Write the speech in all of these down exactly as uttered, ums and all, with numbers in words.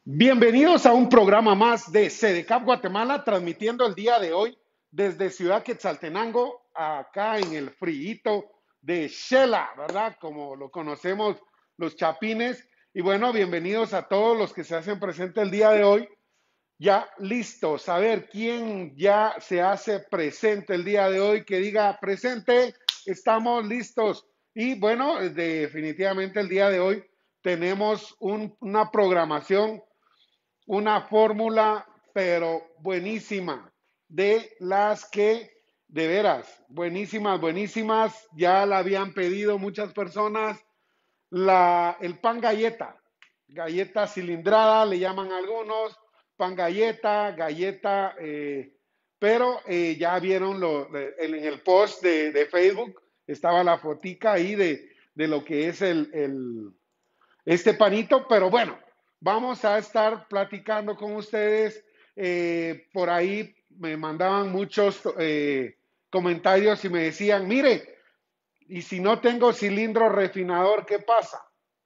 Bienvenidos a un programa más de CEDECAP Guatemala, transmitiendo el día de hoy desde Ciudad Quetzaltenango, acá en el friito de Xela, ¿verdad? Como lo conocemos los chapines. Y bueno, bienvenidos a todos los que se hacen presente el día de hoy. Ya listos, a ver quién ya se hace presente el día de hoy, que diga presente, estamos listos. Y bueno, definitivamente el día de hoy tenemos un, una programación, una fórmula, pero buenísima, de las que, de veras, buenísimas, buenísimas, ya la habían pedido muchas personas, la, el pan galleta, galleta cilindrada, le llaman algunos, pan galleta, galleta, eh, pero eh, ya vieron lo, en el post de, de, Facebook, estaba la fotica ahí de, de lo que es el, el, este panito, pero bueno, vamos a estar platicando con ustedes. Eh, por ahí me mandaban muchos eh, comentarios y me decían, mire, y si no tengo cilindro refinador, ¿qué pasa?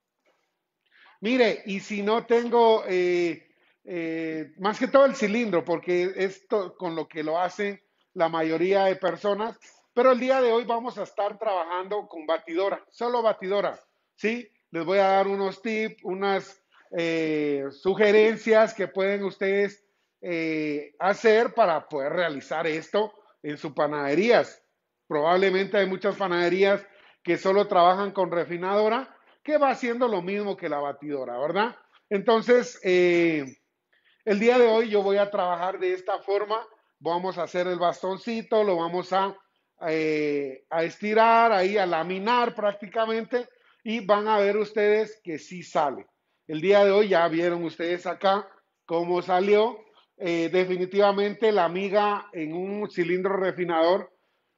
Mire, y si no tengo, eh, eh, más que todo el cilindro, porque esto con lo que lo hacen la mayoría de personas, pero el día de hoy vamos a estar trabajando con batidora, solo batidora, ¿sí? Les voy a dar unos tips, unas eh, sugerencias que pueden ustedes eh, hacer para poder realizar esto en sus panaderías. Probablemente hay muchas panaderías que solo trabajan con refinadora, que va haciendo lo mismo que la batidora, ¿verdad? Entonces, eh, el día de hoy yo voy a trabajar de esta forma. Vamos a hacer el bastoncito, lo vamos a, eh, a estirar, ahí a laminar prácticamente, y van a ver ustedes que sí sale. El día de hoy ya vieron ustedes acá cómo salió. Eh, definitivamente la miga en un cilindro refinador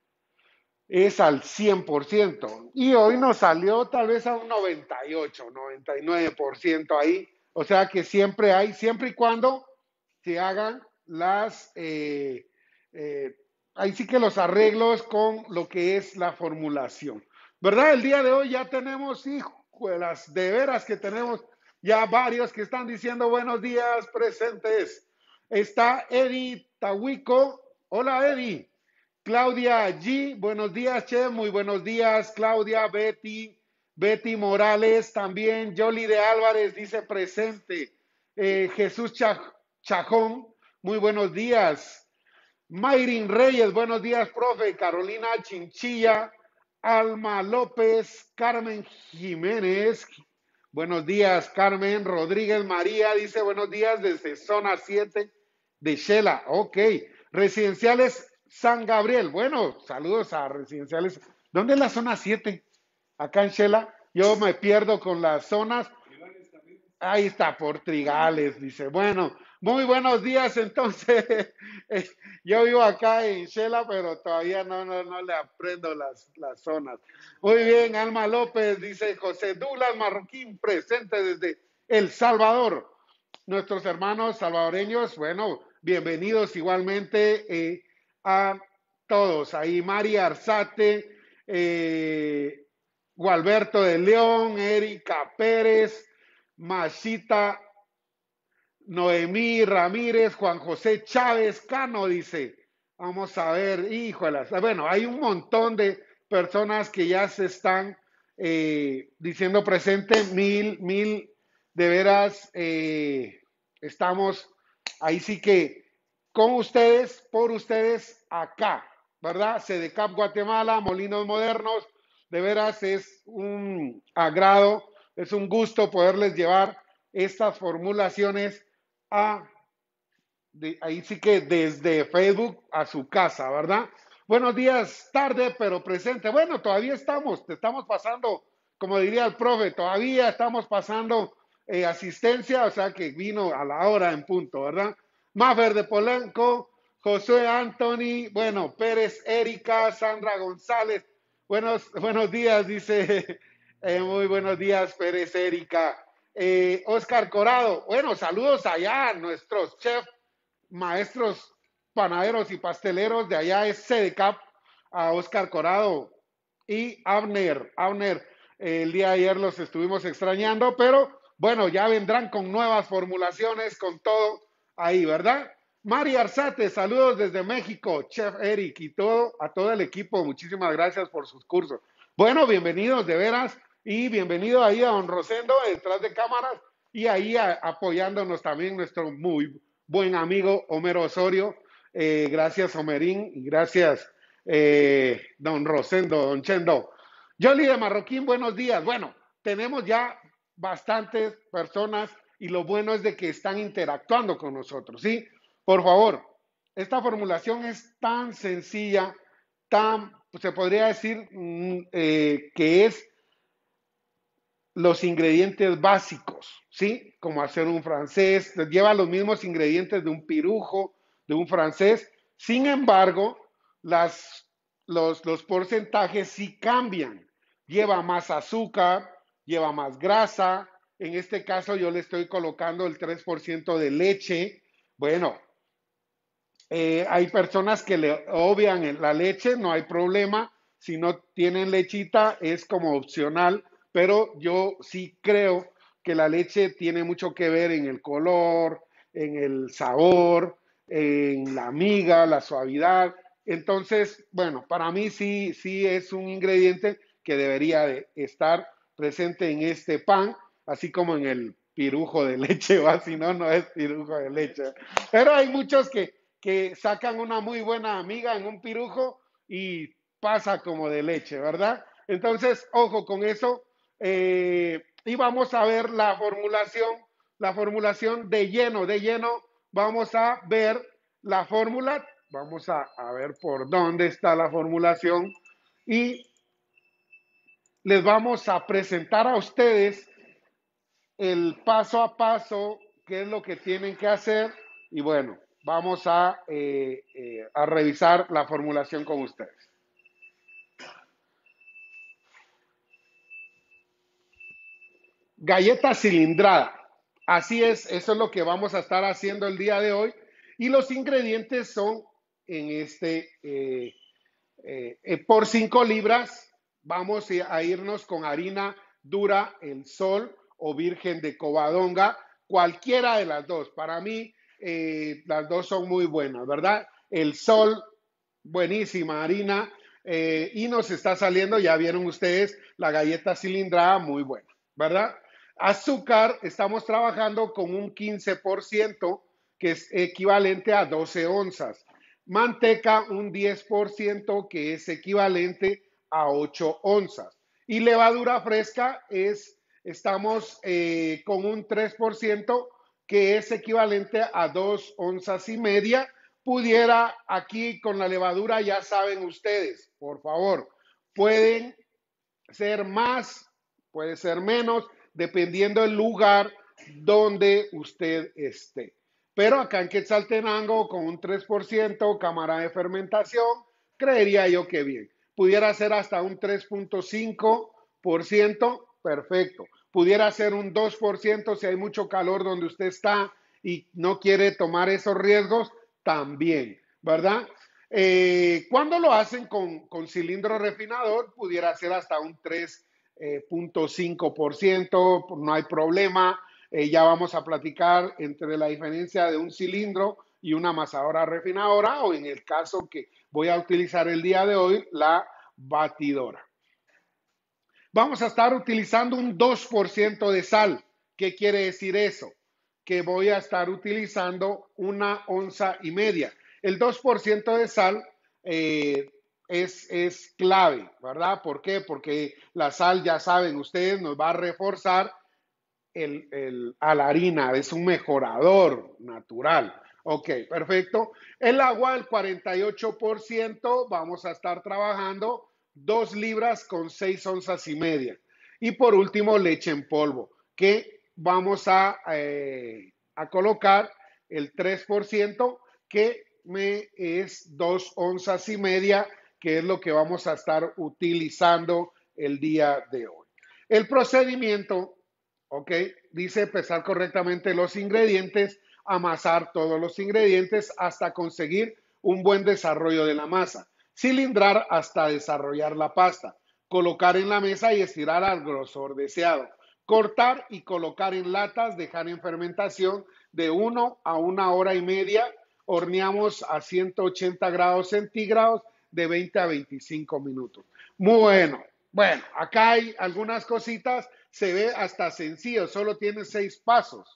es al cien por ciento. Y hoy nos salió tal vez a un noventa y ocho, noventa y nueve por ciento ahí. O sea que siempre hay, siempre y cuando se hagan las, eh, eh, ahí sí que los arreglos con lo que es la formulación. ¿Verdad? El día de hoy ya tenemos, hijuelas, de veras que tenemos ya varios que están diciendo buenos días presentes. Está Eddie Tahuico. Hola, Eddie. Claudia G, buenos días, Che, muy buenos días, Claudia, Betty, Betty Morales, también Yoli de Álvarez dice presente, eh, Jesús Chajón, muy buenos días, Mayrin Reyes, buenos días, profe, Carolina Chinchilla, Alma López, Carmen Jiménez, buenos días, Carmen Rodríguez María, dice buenos días desde zona siete de Xela, ok, residenciales San Gabriel. Bueno, saludos a residenciales. ¿Dónde es la zona siete? Acá en Xela. Yo me pierdo con las zonas. Ahí está, por Trigales, dice. Bueno, muy buenos días. Entonces, eh, yo vivo acá en Xela, pero todavía no, no, no le aprendo las, las zonas. Muy bien, Alma López, dice José Douglas Marroquín, presente desde El Salvador. Nuestros hermanos salvadoreños, bueno, bienvenidos igualmente. Eh, a todos. Ahí María Arzate, eh, Gualberto de León, Erika Pérez, Machita, Noemí Ramírez, Juan José Chávez Cano, dice. Vamos a ver, híjolas. Bueno, hay un montón de personas que ya se están eh, diciendo presente, mil, mil, de veras, eh, estamos ahí sí que con ustedes, por ustedes, acá, ¿verdad? CEDECAP Guatemala, Molinos Modernos, de veras es un agrado, es un gusto poderles llevar estas formulaciones a, de, ahí sí que desde Facebook a su casa, ¿verdad? Buenos días, tarde, pero presente. Bueno, todavía estamos, te estamos pasando, como diría el profe, todavía estamos pasando eh, asistencia, o sea que vino a la hora en punto, ¿verdad? Mafer de Polanco, José Anthony, bueno, Pérez Erika, Sandra González. Buenos, buenos días, dice. Eh, muy buenos días, Pérez Erika. Eh, Oscar Corado, bueno, saludos allá a nuestros chefs, maestros panaderos y pasteleros de allá es CEDECAP, a Oscar Corado y Abner. Abner, eh, el día de ayer los estuvimos extrañando, pero Bueno, ya vendrán con nuevas formulaciones, con todo ahí, ¿verdad? Mari Arzate, saludos desde México, Chef Eric y todo, a todo el equipo, muchísimas gracias por sus cursos. Bueno, bienvenidos de veras y bienvenido ahí a don Rosendo detrás de cámaras y ahí a, apoyándonos también nuestro muy buen amigo Homero Osorio. Eh, gracias Homerín y gracias eh, don Rosendo, don Chendo. Yoli de Marroquín, buenos días. Bueno, tenemos ya bastantes personas y lo bueno es de que están interactuando con nosotros, ¿sí? Por favor, esta formulación es tan sencilla, tan, se podría decir mm, eh, que es los ingredientes básicos, ¿sí? Como hacer un francés, lleva los mismos ingredientes de un pirujo, de un francés. Sin embargo, las, los, los porcentajes sí cambian. Lleva más azúcar, lleva más grasa. En este caso yo le estoy colocando el tres por ciento de leche. Bueno, eh, hay personas que le obvian la leche, no hay problema. Si no tienen lechita, es como opcional, pero yo sí creo que la leche tiene mucho que ver en el color, en el sabor, en la miga, la suavidad. Entonces, bueno, para mí sí, sí es un ingrediente que debería de estar presente en este pan, así como en el pirujo de leche, o así no, no es pirujo de leche. Pero hay muchos que, que sacan una muy buena amiga en un pirujo y pasa como de leche, ¿verdad? Entonces, ojo con eso. Eh, y vamos a ver la formulación, la formulación de lleno, de lleno. Vamos a ver la fórmula. Vamos a, a ver por dónde está la formulación. Y les vamos a presentar a ustedes el paso a paso, qué es lo que tienen que hacer. Y bueno, vamos a, eh, eh, a revisar la formulación con ustedes. Galleta cilindrada. Así es, eso es lo que vamos a estar haciendo el día de hoy. Y los ingredientes son en este, eh, eh, eh, por cinco libras, vamos a irnos con harina dura, el sol o virgen de Covadonga, cualquiera de las dos. Para mí, eh, las dos son muy buenas, ¿verdad? El sol, buenísima harina, eh, y nos está saliendo, ya vieron ustedes, la galleta cilindrada, muy buena, ¿verdad? Azúcar, estamos trabajando con un quince por ciento, que es equivalente a doce onzas. Manteca, un diez por ciento, que es equivalente a ocho onzas. Y levadura fresca, es, estamos eh, con un tres por ciento, que es equivalente a dos onzas y media. Pudiera aquí con la levadura, ya saben ustedes, por favor, pueden ser más, puede ser menos, dependiendo del lugar donde usted esté. Pero acá en Quetzaltenango, con un tres por ciento, cámara de fermentación, creería yo que bien. Pudiera ser hasta un tres punto cinco por ciento, perfecto. Pudiera ser un dos por ciento si hay mucho calor donde usted está y no quiere tomar esos riesgos, también, ¿verdad? Eh, cuando lo hacen con, con cilindro refinador, pudiera ser hasta un tres punto cinco por ciento, no hay problema. Eh, ya vamos a platicar entre la diferencia de un cilindro y una amasadora refinadora, o en el caso que voy a utilizar el día de hoy, la batidora. Vamos a estar utilizando un dos por ciento de sal. ¿Qué quiere decir eso? Que voy a estar utilizando una onza y media. El dos por ciento de sal eh, es, es clave, ¿verdad? ¿Por qué? Porque la sal, ya saben ustedes, nos va a reforzar el, el, a la harina, es un mejorador natural. Ok, perfecto. El agua, el cuarenta y ocho por ciento, vamos a estar trabajando dos libras con seis onzas y media. Y por último, leche en polvo, que vamos a, eh, a colocar el tres por ciento, que me es dos onzas y media, que es lo que vamos a estar utilizando el día de hoy. El procedimiento, ok, dice pesar correctamente los ingredientes, amasar todos los ingredientes hasta conseguir un buen desarrollo de la masa, cilindrar hasta desarrollar la pasta, colocar en la mesa y estirar al grosor deseado. Cortar y colocar en latas, dejar en fermentación de uno a una hora y media. Horneamos a ciento ochenta grados centígrados de veinte a veinticinco minutos. Muy bueno. Bueno, acá hay algunas cositas, se ve hasta sencillo, solo tiene seis pasos.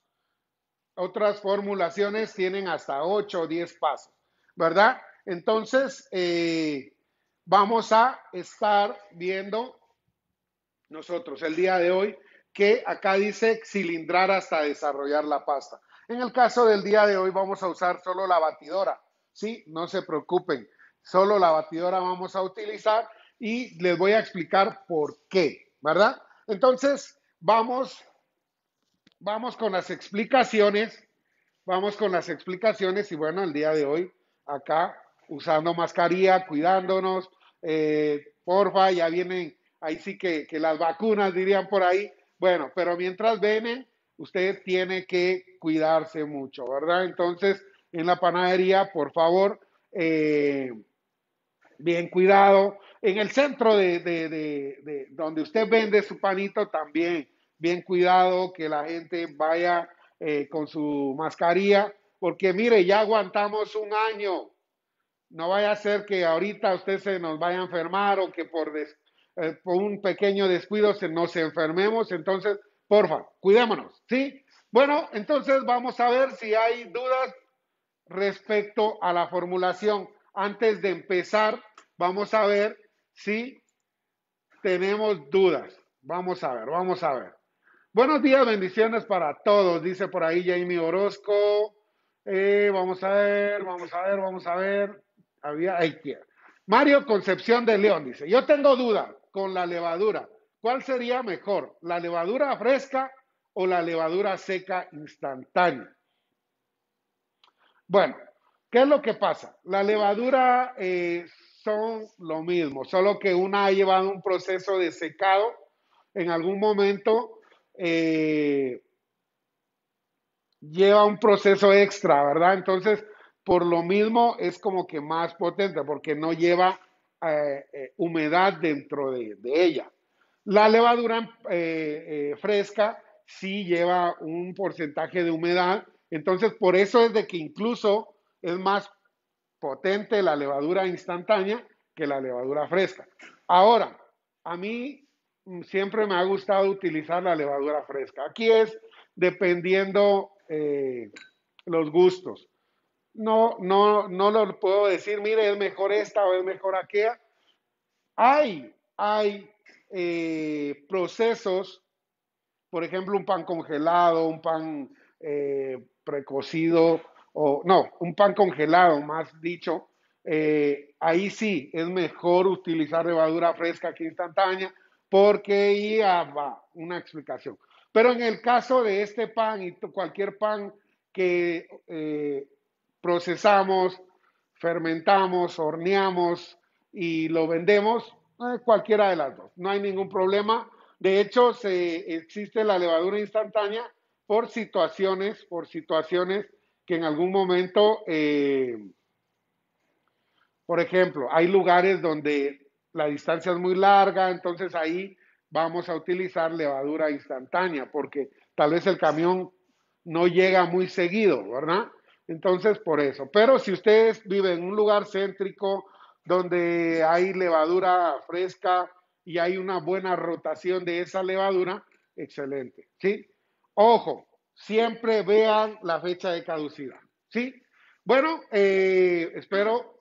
Otras formulaciones tienen hasta ocho o diez pasos, ¿verdad? Entonces, eh, vamos a estar viendo nosotros el día de hoy que acá dice cilindrar hasta desarrollar la pasta. En el caso del día de hoy vamos a usar solo la batidora, ¿sí? No se preocupen, solo la batidora vamos a utilizar y les voy a explicar por qué, ¿verdad? Entonces, vamos, vamos con las explicaciones, vamos con las explicaciones y bueno, el día de hoy acá usando mascarilla, cuidándonos, eh, porfa, ya vienen, ahí sí que, que las vacunas dirían por ahí, bueno, pero mientras vienen, usted tiene que cuidarse mucho, ¿verdad? Entonces, en la panadería, por favor, eh, bien cuidado. En el centro de, de, de, de, donde usted vende su panito también, bien cuidado, que la gente vaya eh, con su mascarilla, porque mire, ya aguantamos un año. No vaya a ser que ahorita usted se nos vaya a enfermar o que por, des, eh, por un pequeño descuido se nos enfermemos. Entonces, porfa, cuidémonos, ¿sí? Bueno, entonces vamos a ver si hay dudas respecto a la formulación. Antes de empezar, vamos a ver si tenemos dudas. Vamos a ver, vamos a ver. Buenos días, bendiciones para todos, dice por ahí Jamie Orozco. Eh, vamos a ver, vamos a ver, vamos a ver. Había, ahí quiera. Mario Concepción de León dice, yo tengo duda con la levadura. ¿Cuál sería mejor, la levadura fresca o la levadura seca instantánea? Bueno, ¿qué es lo que pasa? La levadura eh, son lo mismo, solo que una ha llevado un proceso de secado en algún momento, eh, lleva un proceso extra, ¿verdad? Entonces, por lo mismo es como que más potente, porque no lleva eh, eh, humedad dentro de, de, ella. La levadura eh, eh, fresca sí lleva un porcentaje de humedad, entonces por eso es de que incluso es más potente la levadura instantánea que la levadura fresca. Ahora, a mí siempre me ha gustado utilizar la levadura fresca. Aquí es dependiendo eh, los gustos. No, no, no lo puedo decir, mire, es mejor esta o es mejor aquella. Hay, hay eh, procesos, por ejemplo, un pan congelado, un pan eh, precocido, o no, un pan congelado, más dicho, eh, ahí sí es mejor utilizar levadura fresca que instantánea, porque ya va una explicación. Pero en el caso de este pan y cualquier pan que eh, procesamos, fermentamos, horneamos y lo vendemos, eh, cualquiera de las dos, no hay ningún problema. De hecho, se, existe la levadura instantánea por situaciones, por situaciones que en algún momento, eh, por ejemplo, hay lugares donde la distancia es muy larga, entonces ahí vamos a utilizar levadura instantánea, porque tal vez el camión no llega muy seguido, ¿verdad? Entonces, por eso. Pero si ustedes viven en un lugar céntrico donde hay levadura fresca y hay una buena rotación de esa levadura, excelente, ¿sí? Ojo, siempre vean la fecha de caducidad, ¿sí? Bueno, eh, espero.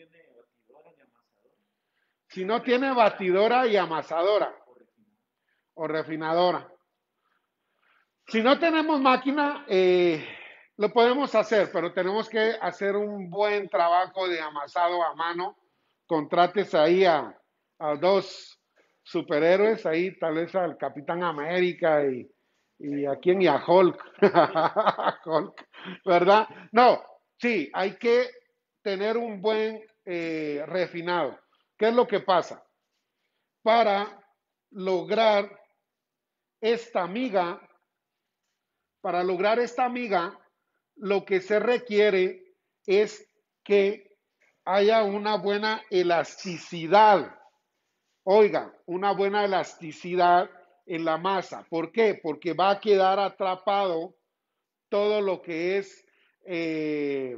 Si no tiene batidora y amasadora o refinadora. Si no tenemos máquina, eh, lo podemos hacer, pero tenemos que hacer un buen trabajo de amasado a mano. Contrates ahí a, a dos superhéroes, ahí tal vez al Capitán América y, y a quién y a Hulk. Hulk, ¿verdad? No, sí, hay que tener un buen eh, refinado. ¿Qué es lo que pasa? Para lograr esta miga, para lograr esta miga, lo que se requiere es que haya una buena elasticidad. Oiga, una buena elasticidad en la masa. ¿Por qué? Porque va a quedar atrapado todo lo que es eh,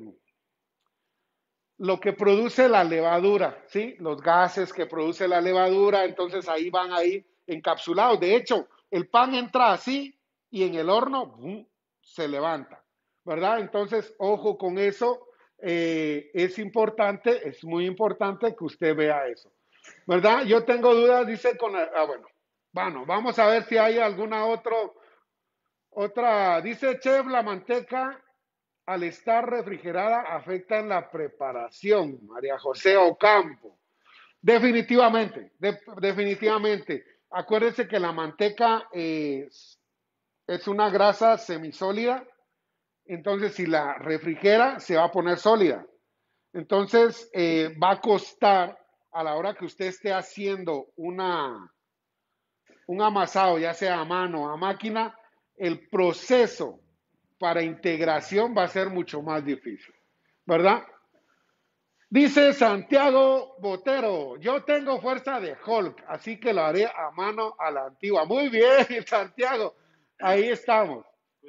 lo que produce la levadura, ¿sí? Los gases que produce la levadura, entonces ahí van a ir encapsulados. De hecho, el pan entra así y en el horno ¡bum!, se levanta, ¿verdad? Entonces, ojo con eso, eh, es importante, es muy importante que usted vea eso, ¿verdad? Yo tengo dudas, dice con, ah, bueno, bueno, vamos a ver si hay alguna otro, otra, dice Chef, la manteca al estar refrigerada afecta en la preparación, María José Ocampo. Definitivamente, de, definitivamente. Acuérdense que la manteca es, es una grasa semisólida, entonces si la refrigera se va a poner sólida. Entonces eh, va a costar a la hora que usted esté haciendo una, un amasado, ya sea a mano o a máquina, el proceso para integración va a ser mucho más difícil, ¿verdad? Dice Santiago Botero, yo tengo fuerza de Hulk, así que lo haré a mano a la antigua. Muy bien, Santiago, ahí estamos.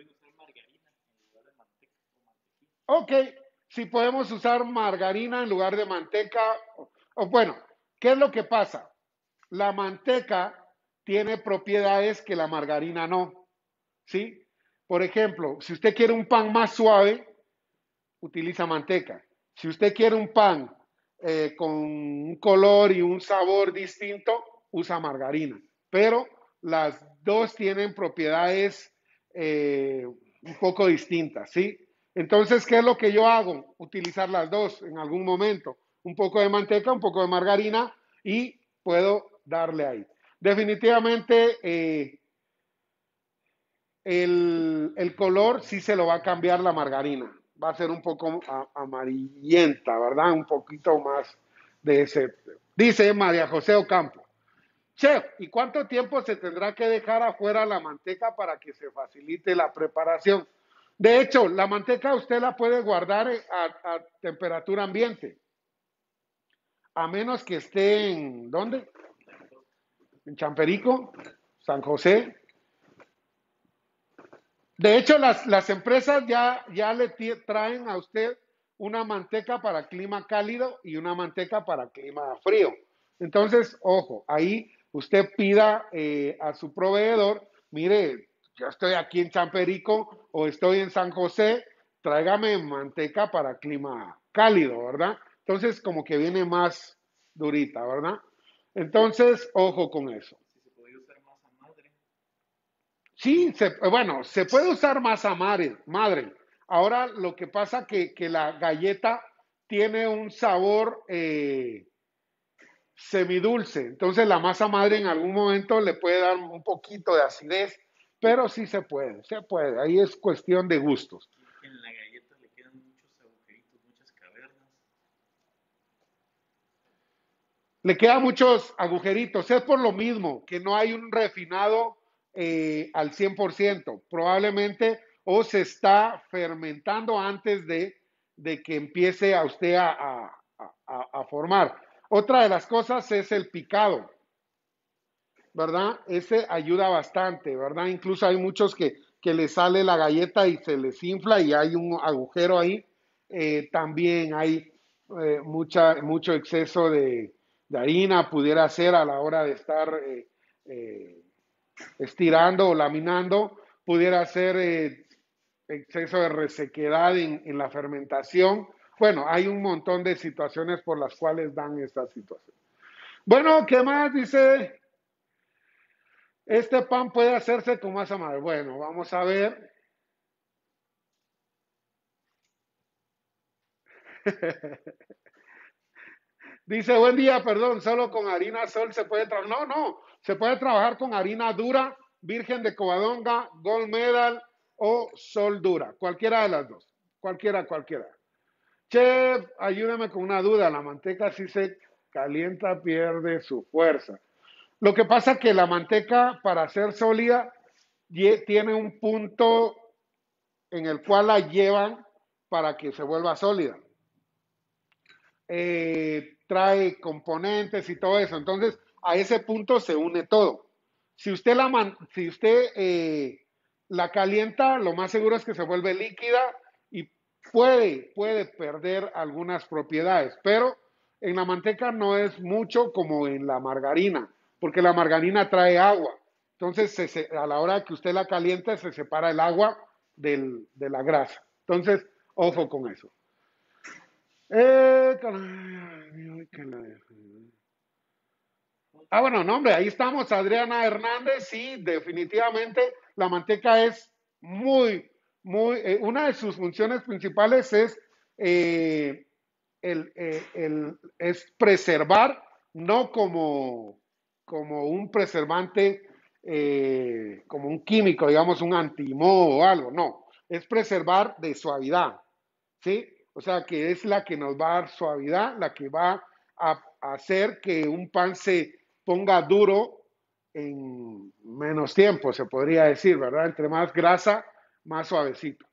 Ok, si podemos usar margarina en lugar de manteca, o, o bueno, ¿qué es lo que pasa? La manteca tiene propiedades que la margarina no, ¿sí? Por ejemplo, si usted quiere un pan más suave, utiliza manteca. Si usted quiere un pan eh, con un color y un sabor distinto, usa margarina. Pero las dos tienen propiedades eh, un poco distintas, ¿sí? Entonces, ¿qué es lo que yo hago? Utilizar las dos en algún momento. Un poco de manteca, un poco de margarina y puedo darle ahí. Definitivamente, eh, el, el, color sí se lo va a cambiar la margarina. Va a ser un poco amarillenta, ¿verdad? Un poquito más de ese. Dice María José Ocampo. Chef, ¿y cuánto tiempo se tendrá que dejar afuera la manteca para que se facilite la preparación? De hecho, la manteca usted la puede guardar a, a temperatura ambiente. A menos que esté en, ¿dónde? En Champerico, San José. De hecho, las, las empresas ya, ya le traen a usted una manteca para clima cálido y una manteca para clima frío. Entonces, ojo, ahí usted pida eh, a su proveedor, mire, yo estoy aquí en Champerico o estoy en San José, tráigame manteca para clima cálido, ¿verdad? Entonces, como que viene más durita, ¿verdad? Entonces, ojo con eso. Sí, se, bueno, se puede usar masa madre, madre. Ahora lo que pasa que, que la galleta tiene un sabor eh, semidulce, entonces la masa madre en algún momento le puede dar un poquito de acidez, pero sí se puede, se puede. Ahí es cuestión de gustos. En la galleta le quedan muchos agujeritos, muchas cavernas. Le quedan muchos agujeritos, es por lo mismo que no hay un refinado eh, al cien por ciento, probablemente o se está fermentando antes de, de que empiece a usted a, a, a, a, formar. Otra de las cosas es el picado, ¿verdad? Ese ayuda bastante, ¿verdad? Incluso hay muchos que, que les sale la galleta y se les infla y hay un agujero ahí. Eh, también hay eh, mucha, mucho exceso de, de, harina, pudiera ser a la hora de estar eh, eh, estirando o laminando, pudiera ser eh, exceso de resequedad en, en la fermentación. Bueno, hay un montón de situaciones por las cuales dan esta situación. Bueno, ¿qué más dice? Este pan puede hacerse con masa madre. Bueno, vamos a ver. Dice, buen día, perdón, solo con harina sol se puede trabajar. No, no, se puede trabajar con harina dura, virgen de Covadonga, gold medal o sol dura. Cualquiera de las dos. Cualquiera, cualquiera. Chef, ayúdame con una duda. La manteca si se calienta pierde su fuerza. Lo que pasa es que la manteca para ser sólida tiene un punto en el cual la llevan para que se vuelva sólida. Eh, trae componentes y todo eso. Entonces, a ese punto se une todo. Si usted la, man- si usted eh, la calienta, lo más seguro es que se vuelve líquida y puede, puede perder algunas propiedades, pero en la manteca no es mucho como en la margarina, porque la margarina trae agua. Entonces, se- se- a la hora que usted la calienta, se separa el agua del- de la grasa. Entonces, ojo con eso. Eh, ay, que la- Ah, bueno, no, hombre, ahí estamos, Adriana Hernández, sí, definitivamente la manteca es muy, muy, eh, una de sus funciones principales es, eh, el, eh, el- es preservar, no como, como un preservante, eh, como un químico, digamos, un antimoho o algo, no, es preservar de suavidad, ¿sí? O sea, que es la que nos va a dar suavidad, la que va a, a hacer que un pan se ponga duro en menos tiempo, se podría decir, ¿verdad? Entre más grasa, más suavecito.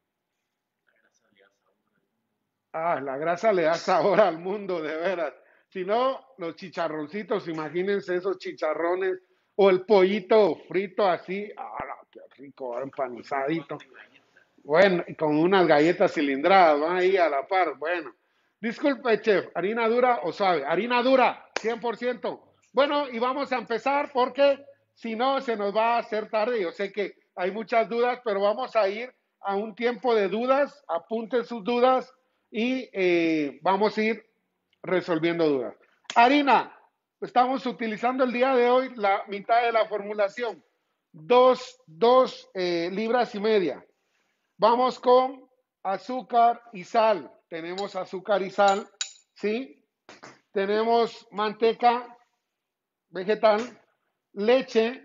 Ah, la grasa le da sabor al mundo, de veras. Si no, los chicharroncitos, imagínense esos chicharrones o el pollito frito así. Ah, qué rico, empanizadito. Bueno, y con unas galletas cilindradas, van ahí a la par. Bueno, disculpe, chef, ¿harina dura o suave? Harina dura, cien por ciento. Bueno, y vamos a empezar porque si no se nos va a hacer tarde. Yo sé que hay muchas dudas, pero vamos a ir a un tiempo de dudas. Apunten sus dudas y eh, vamos a ir resolviendo dudas. Harina, estamos utilizando el día de hoy la mitad de la formulación. Dos, dos eh, libras y media. Vamos con azúcar y sal. Tenemos azúcar y sal, ¿sí? Tenemos manteca vegetal, leche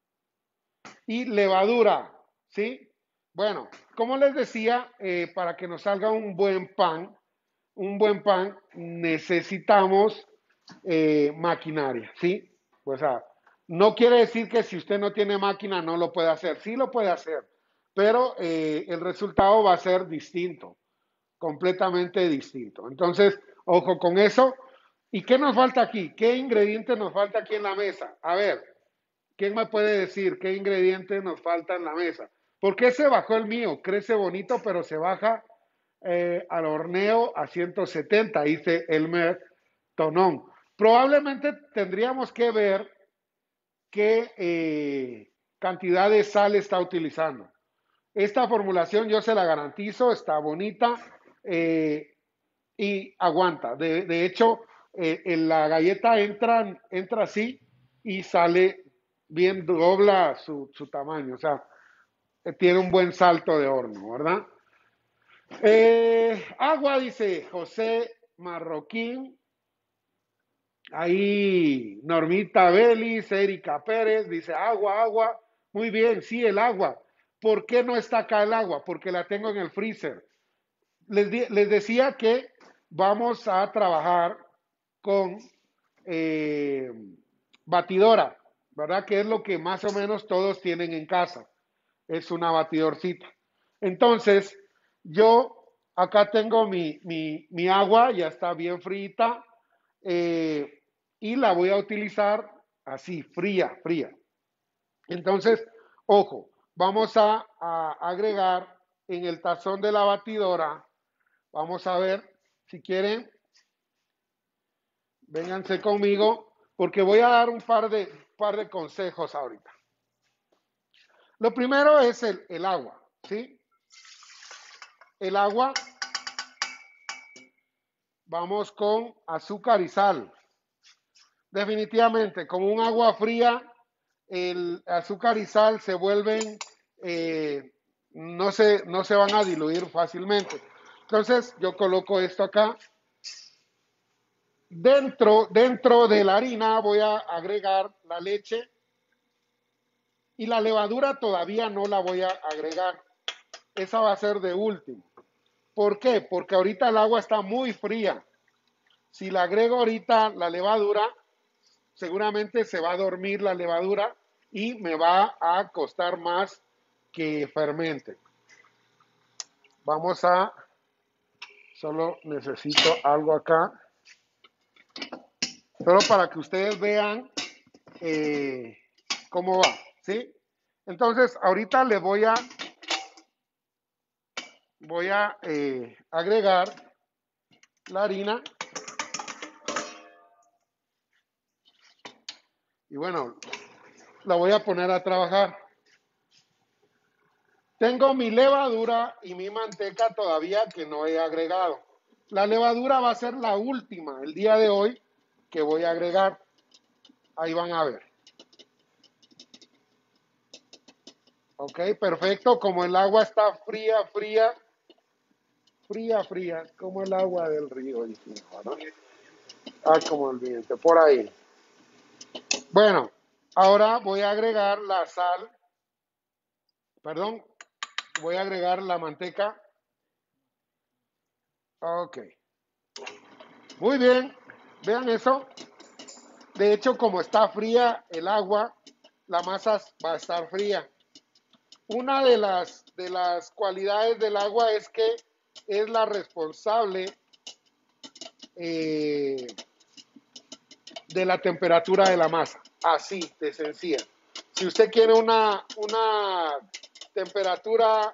y levadura, ¿sí? Bueno, como les decía, eh, para que nos salga un buen pan, un buen pan, necesitamos eh, maquinaria, ¿sí? O sea, no quiere decir que si usted no tiene máquina no lo puede hacer, sí lo puede hacer, pero eh, el resultado va a ser distinto, completamente distinto. Entonces, ojo con eso. ¿Y qué nos falta aquí? ¿Qué ingredientes nos falta aquí en la mesa? A ver, ¿quién me puede decir qué ingredientes nos falta en la mesa? ¿Por qué se bajó el mío? Crece bonito, pero se baja eh, al horneo a ciento setenta, dice Elmer Tonón. Probablemente tendríamos que ver qué eh, cantidad de sal está utilizando. Esta formulación yo se la garantizo, está bonita eh, y aguanta. De, de hecho, eh, en la galleta entra, entra así y sale bien, dobla su, su tamaño. O sea, eh, tiene un buen salto de horno, ¿verdad? Eh, agua, dice José Marroquín. Ahí Normita Vélez, Erika Pérez, dice agua, agua. Muy bien, sí, el agua. ¿Por qué no está acá el agua? Porque la tengo en el freezer. Les, di- les decía que vamos a trabajar con eh, batidora, ¿verdad? Que es lo que más o menos todos tienen en casa. Es una batidorcita. Entonces, yo acá tengo mi, mi, mi agua, ya está bien frita, eh, y la voy a utilizar así, fría, fría. Entonces, ojo, vamos a, a agregar en el tazón de la batidora, vamos a ver, si quieren, vénganse conmigo, porque voy a dar un par de, par de consejos ahorita. Lo primero es el, el agua, ¿sí? El agua, vamos con azúcar y sal. Definitivamente, como un agua fría, el azúcar y sal se vuelven, eh, no, se, no se van a diluir fácilmente. Entonces, yo coloco esto acá. Dentro, dentro de la harina voy a agregar la leche y la levadura todavía no la voy a agregar. Esa va a ser de último. ¿Por qué? Porque ahorita el agua está muy fría. Si la agrego ahorita la levadura, seguramente se va a dormir la levadura y me va a costar más que fermente. Vamos a, solo necesito algo acá, solo para que ustedes vean eh, cómo va. ¿sí? Entonces, ahorita le voy a, voy a eh, agregar la harina. Y bueno, la voy a poner a trabajar. Tengo mi levadura y mi manteca todavía que no he agregado. La levadura va a ser la última el día de hoy que voy a agregar. Ahí van a ver. Ok, perfecto. Como el agua está fría, fría, fría, fría, como el agua del río. ¿No? Ah, como el viento, por ahí. Bueno, ahora voy a agregar la sal. Perdón, voy a agregar la manteca. Ok. Muy bien. Vean eso. De hecho, como está fría el agua, la masa va a estar fría. Una de las, de las cualidades del agua es que es la responsable eh, de la temperatura de la masa. Así de sencilla. Si usted quiere una, una temperatura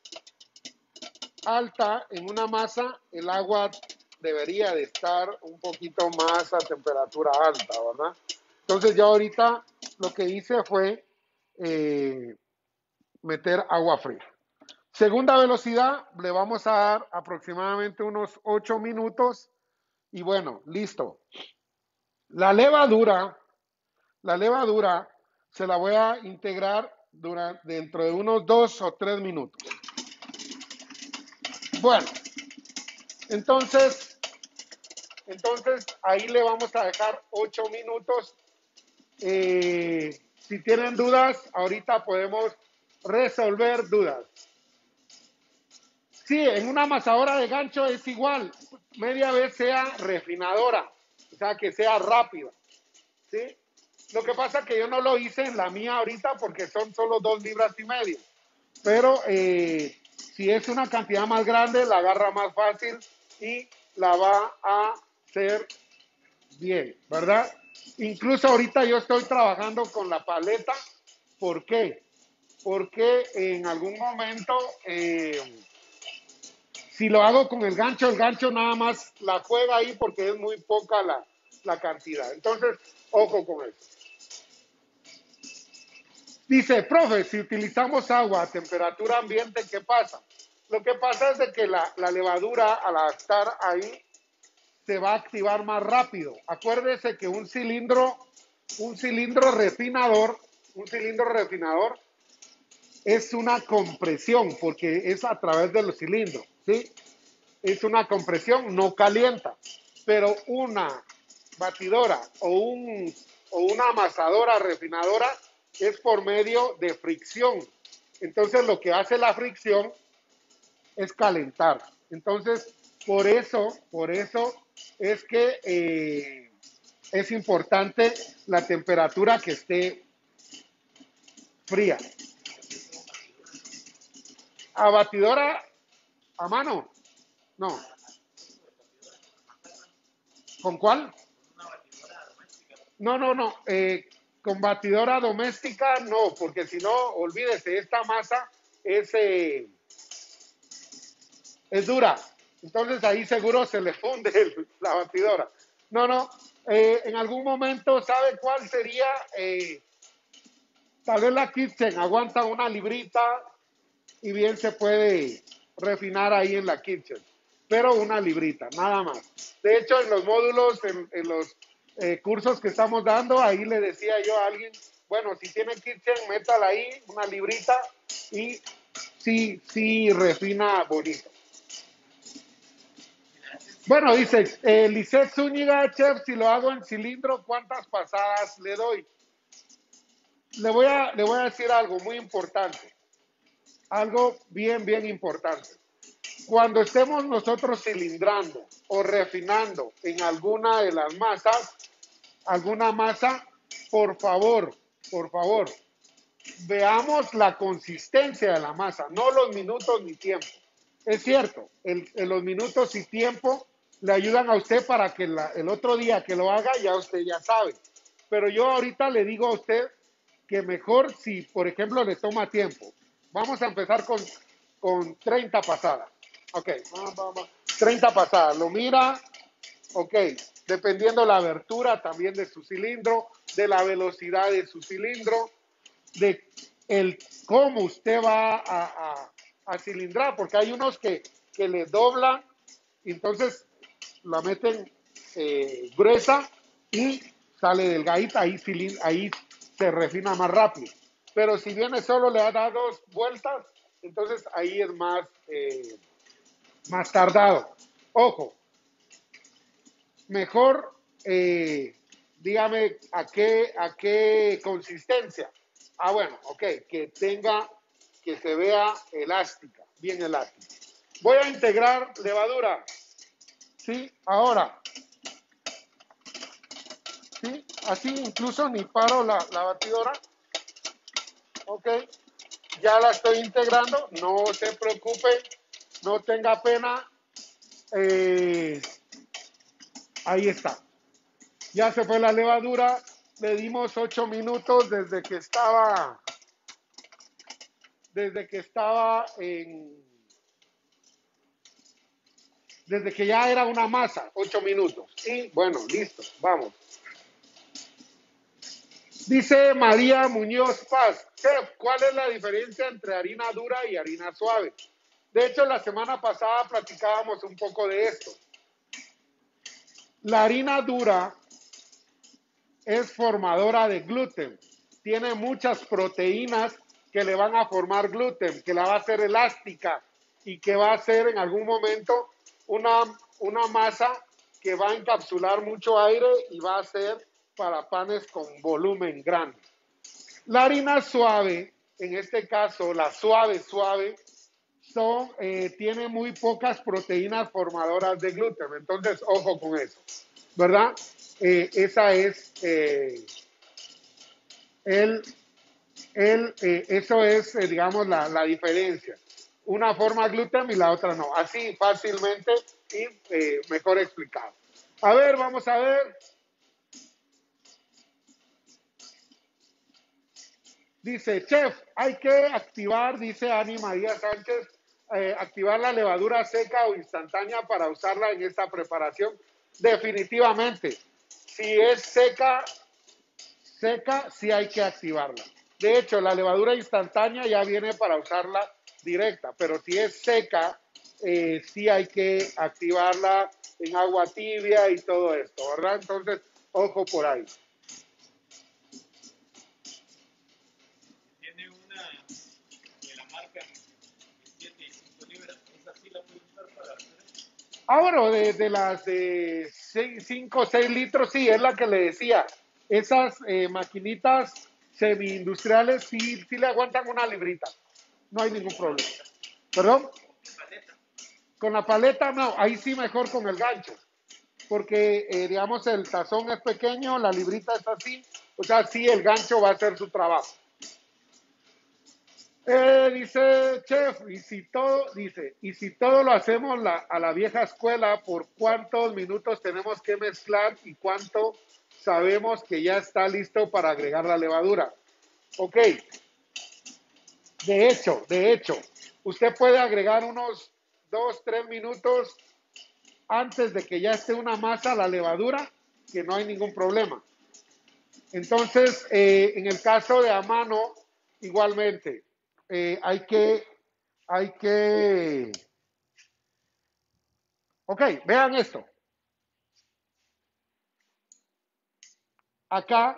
alta en una masa, el agua debería de estar un poquito más a temperatura alta, ¿verdad? Entonces yo ahorita lo que hice fue eh, meter agua fría. Segunda velocidad, le vamos a dar aproximadamente unos ocho minutos y bueno, listo. La levadura, la levadura se la voy a integrar durante, dentro de unos dos o tres minutos. Bueno, entonces, entonces ahí le vamos a dejar ocho minutos. Eh, si tienen dudas, ahorita podemos resolver dudas. Sí, en una amasadora de gancho es igual, media vez sea refinadora, o sea, que sea rápida, ¿sí? Lo que pasa es que yo no lo hice en la mía ahorita porque son solo dos libras y media, pero eh, si es una cantidad más grande, la agarra más fácil y la va a hacer bien, ¿verdad? Incluso ahorita yo estoy trabajando con la paleta, ¿por qué? Porque en algún momento... Eh, si lo hago con el gancho, el gancho nada más la juega ahí porque es muy poca la, la cantidad. Entonces, ojo con eso. Dice, profe, si utilizamos agua a temperatura ambiente, ¿qué pasa? Lo que pasa es de que la, la levadura, al estar ahí, se va a activar más rápido. Acuérdese que un cilindro, un cilindro refinador, un cilindro refinador es una compresión porque es a través de los cilindros, ¿sí? Es una compresión, no calienta, pero una batidora o, un, o una amasadora refinadora es por medio de fricción. Entonces lo que hace la fricción es calentar. Entonces, por eso, por eso es que eh, es importante la temperatura que esté fría. A batidora a mano, no. ¿Con cuál? No, no, no. Eh, con batidora doméstica no, porque si no, olvídese, esta masa es, eh, es dura. Entonces ahí seguro se le funde el, la batidora. No, no. Eh, en algún momento, ¿sabe cuál sería? Eh, tal vez la Kitchen aguanta una librita y bien se puede refinar ahí en la Kitchen. Pero una librita, nada más. De hecho, en los módulos, en, en los eh, cursos que estamos dando, ahí le decía yo a alguien, bueno, si tiene Kitchen, métala ahí, una librita, y sí, sí refina bonito. Bueno, dice, eh, Lisette Zúñiga, chef, si lo hago en cilindro, ¿cuántas pasadas le doy? Le voy a, le voy a decir algo muy importante, algo bien, bien importante. Cuando estemos nosotros cilindrando o refinando en alguna de las masas, alguna masa, por favor, por favor, veamos la consistencia de la masa, no los minutos ni tiempo. Es cierto, el, el, los minutos y tiempo le ayudan a usted para que la, el otro día que lo haga ya usted ya sabe. Pero yo ahorita le digo a usted que mejor si, por ejemplo, le toma tiempo. Vamos a empezar con, con treinta pasadas. Ok, treinta pasadas. Lo mira, ok, dependiendo la abertura también de su cilindro, de la velocidad de su cilindro, de el cómo usted va a, a, a cilindrar, porque hay unos que, que le doblan, entonces la meten eh, gruesa y sale delgadita, ahí, ahí se refina más rápido. Pero si viene solo, le da dos vueltas, entonces ahí es más, eh, más tardado. Ojo, mejor, eh, dígame a qué, a qué consistencia. Ah, bueno, ok, que tenga, que se vea elástica, bien elástica. Voy a integrar levadura. Sí, ahora. Sí, así incluso ni paro la, la batidora. Ok, ya la estoy integrando, no se preocupe, no tenga pena. Eh, ahí está. Ya se fue la levadura, le dimos ocho minutos desde que estaba, desde que estaba en, desde que ya era una masa, ocho minutos. Y bueno, listo, vamos. Dice María Muñoz Paz, chef, ¿cuál es la diferencia entre harina dura y harina suave? De hecho, la semana pasada platicábamos un poco de esto. La harina dura es formadora de gluten. Tiene muchas proteínas que le van a formar gluten, que la va a hacer elástica y que va a hacer en algún momento una, una masa que va a encapsular mucho aire y va a ser para panes con volumen grande. La harina suave, en este caso la suave suave, son, eh, tiene muy pocas proteínas formadoras de gluten. Entonces, ojo con eso, ¿verdad? Eh, esa es eh, el, el eh, eso es, eh, digamos, la, la diferencia. Una forma gluten y la otra no. Así fácilmente y eh, mejor explicado. A ver, vamos a ver. Dice, chef, hay que activar, dice Ani María Sánchez, eh, activar la levadura seca o instantánea para usarla en esta preparación. Definitivamente, si es seca, seca, sí hay que activarla. De hecho, la levadura instantánea ya viene para usarla directa, pero si es seca, eh, sí hay que activarla en agua tibia y todo esto, ¿verdad? Entonces, ojo por ahí. Tiene una de la marca siete y cinco libras. Esa sí la puedo usar para hacer. Ah, bueno, de, de las de cinco o seis litros, sí, es la que le decía. Esas eh, maquinitas semi-industriales sí, sí le aguantan una librita. No hay ningún problema. ¿Perdón? Paleta. Con la paleta, no, ahí sí mejor con el gancho. Porque, eh, digamos, el tazón es pequeño, la librita es así. O sea, sí, el gancho va a hacer su trabajo. Eh, dice chef, y si todo, dice, y si todo lo hacemos la, a la vieja escuela, ¿por cuántos minutos tenemos que mezclar y cuánto sabemos que ya está listo para agregar la levadura? Ok, de hecho, de hecho, usted puede agregar unos dos, tres minutos antes de que ya esté una masa la levadura, que no hay ningún problema. Entonces, eh, en el caso de a mano, igualmente, eh, hay que, hay que, ok, vean esto. Acá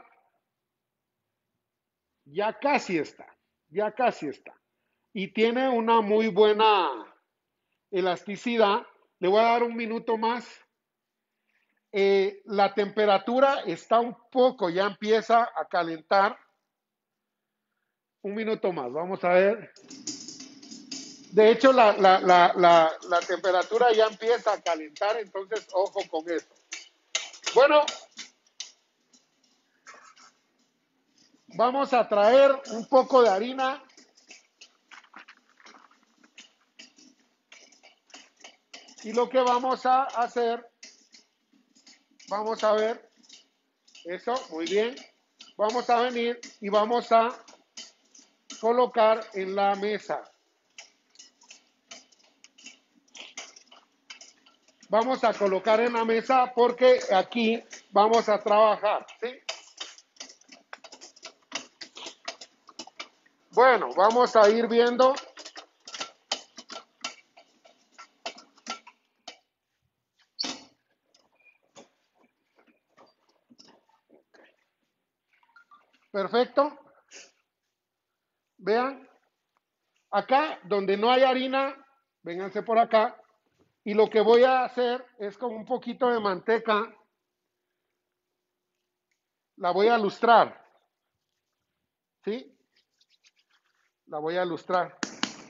ya casi está, ya casi está. Y tiene una muy buena elasticidad. Le voy a dar un minuto más. Eh, la temperatura está un poco, ya empieza a calentar. Un minuto más, vamos a ver. De hecho, la, la, la, la, la temperatura ya empieza a calentar, entonces ojo con eso. Bueno, vamos a traer un poco de harina. Y lo que vamos a hacer, vamos a ver, eso, muy bien. vamos a venir y vamos a colocar en la mesa. Vamos a colocar en la mesa porque aquí vamos a trabajar, ¿sí? Bueno, vamos a ir viendo. Perfecto. Vean, acá donde no hay harina, vénganse por acá. Y lo que voy a hacer es con un poquito de manteca, la voy a lustrar, ¿sí? La voy a lustrar.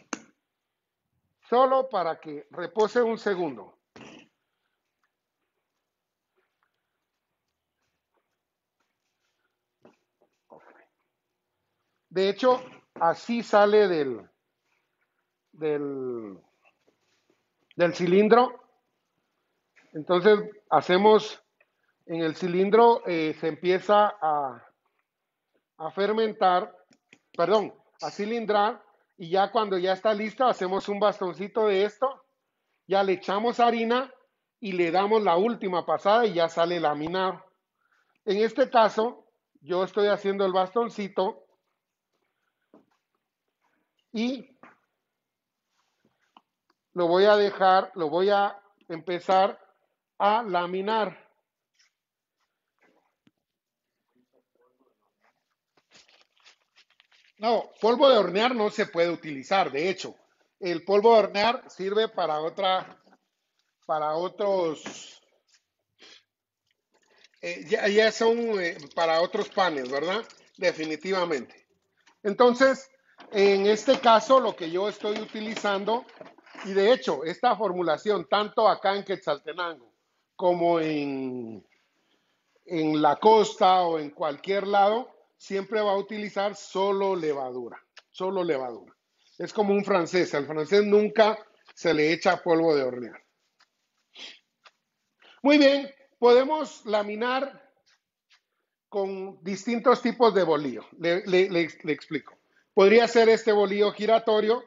Solo para que repose un segundo. De hecho, así sale del, del, del cilindro. Entonces, hacemos en el cilindro, eh, se empieza a, a fermentar, perdón, a cilindrar, y ya cuando ya está lista, hacemos un bastoncito de esto, ya le echamos harina y le damos la última pasada y ya sale laminado. En este caso, yo estoy haciendo el bastoncito y lo voy a dejar, lo voy a empezar a laminar. No, polvo de hornear no se puede utilizar, de hecho. El polvo de hornear sirve para otra, para otros, eh, ya, ya son eh, para otros panes, ¿verdad? Definitivamente. Entonces, en este caso, lo que yo estoy utilizando, y de hecho, esta formulación, tanto acá en Quetzaltenango como en, en la costa o en cualquier lado, siempre va a utilizar solo levadura, solo levadura. Es como un francés, al francés nunca se le echa polvo de hornear. Muy bien, podemos laminar con distintos tipos de bolillo. Le, le, le, le explico. Podría ser este bolillo giratorio,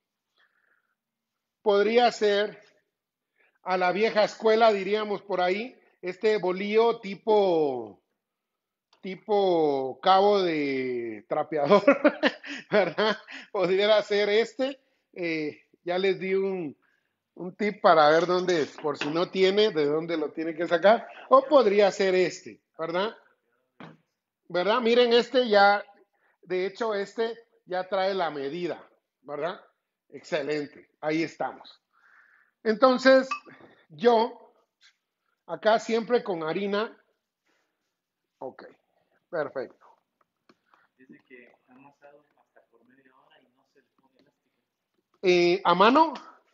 podría ser a la vieja escuela, diríamos por ahí, este bolillo tipo, tipo cabo de trapeador, ¿verdad? Podría ser este. Eh, ya les di un, un tip para ver dónde es, por si no tiene, de dónde lo tiene que sacar. O podría ser este, ¿verdad? ¿Verdad? Miren, este ya, de hecho, este ya trae la medida, ¿verdad? Excelente, ahí estamos. Entonces, yo, acá siempre con harina, ok, perfecto. Dice que han amasado hasta por media hora y no se le pone elástico. Eh, ¿A mano?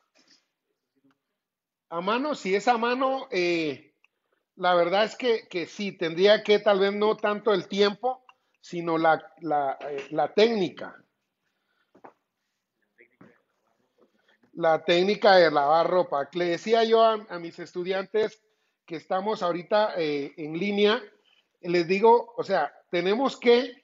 A mano, si es a mano, eh, la verdad es que, que sí, tendría que tal vez no tanto el tiempo, sino la, la, eh, la técnica. La técnica de lavar ropa. Le decía yo a, a mis estudiantes que estamos ahorita eh, en línea, les digo, o sea, tenemos que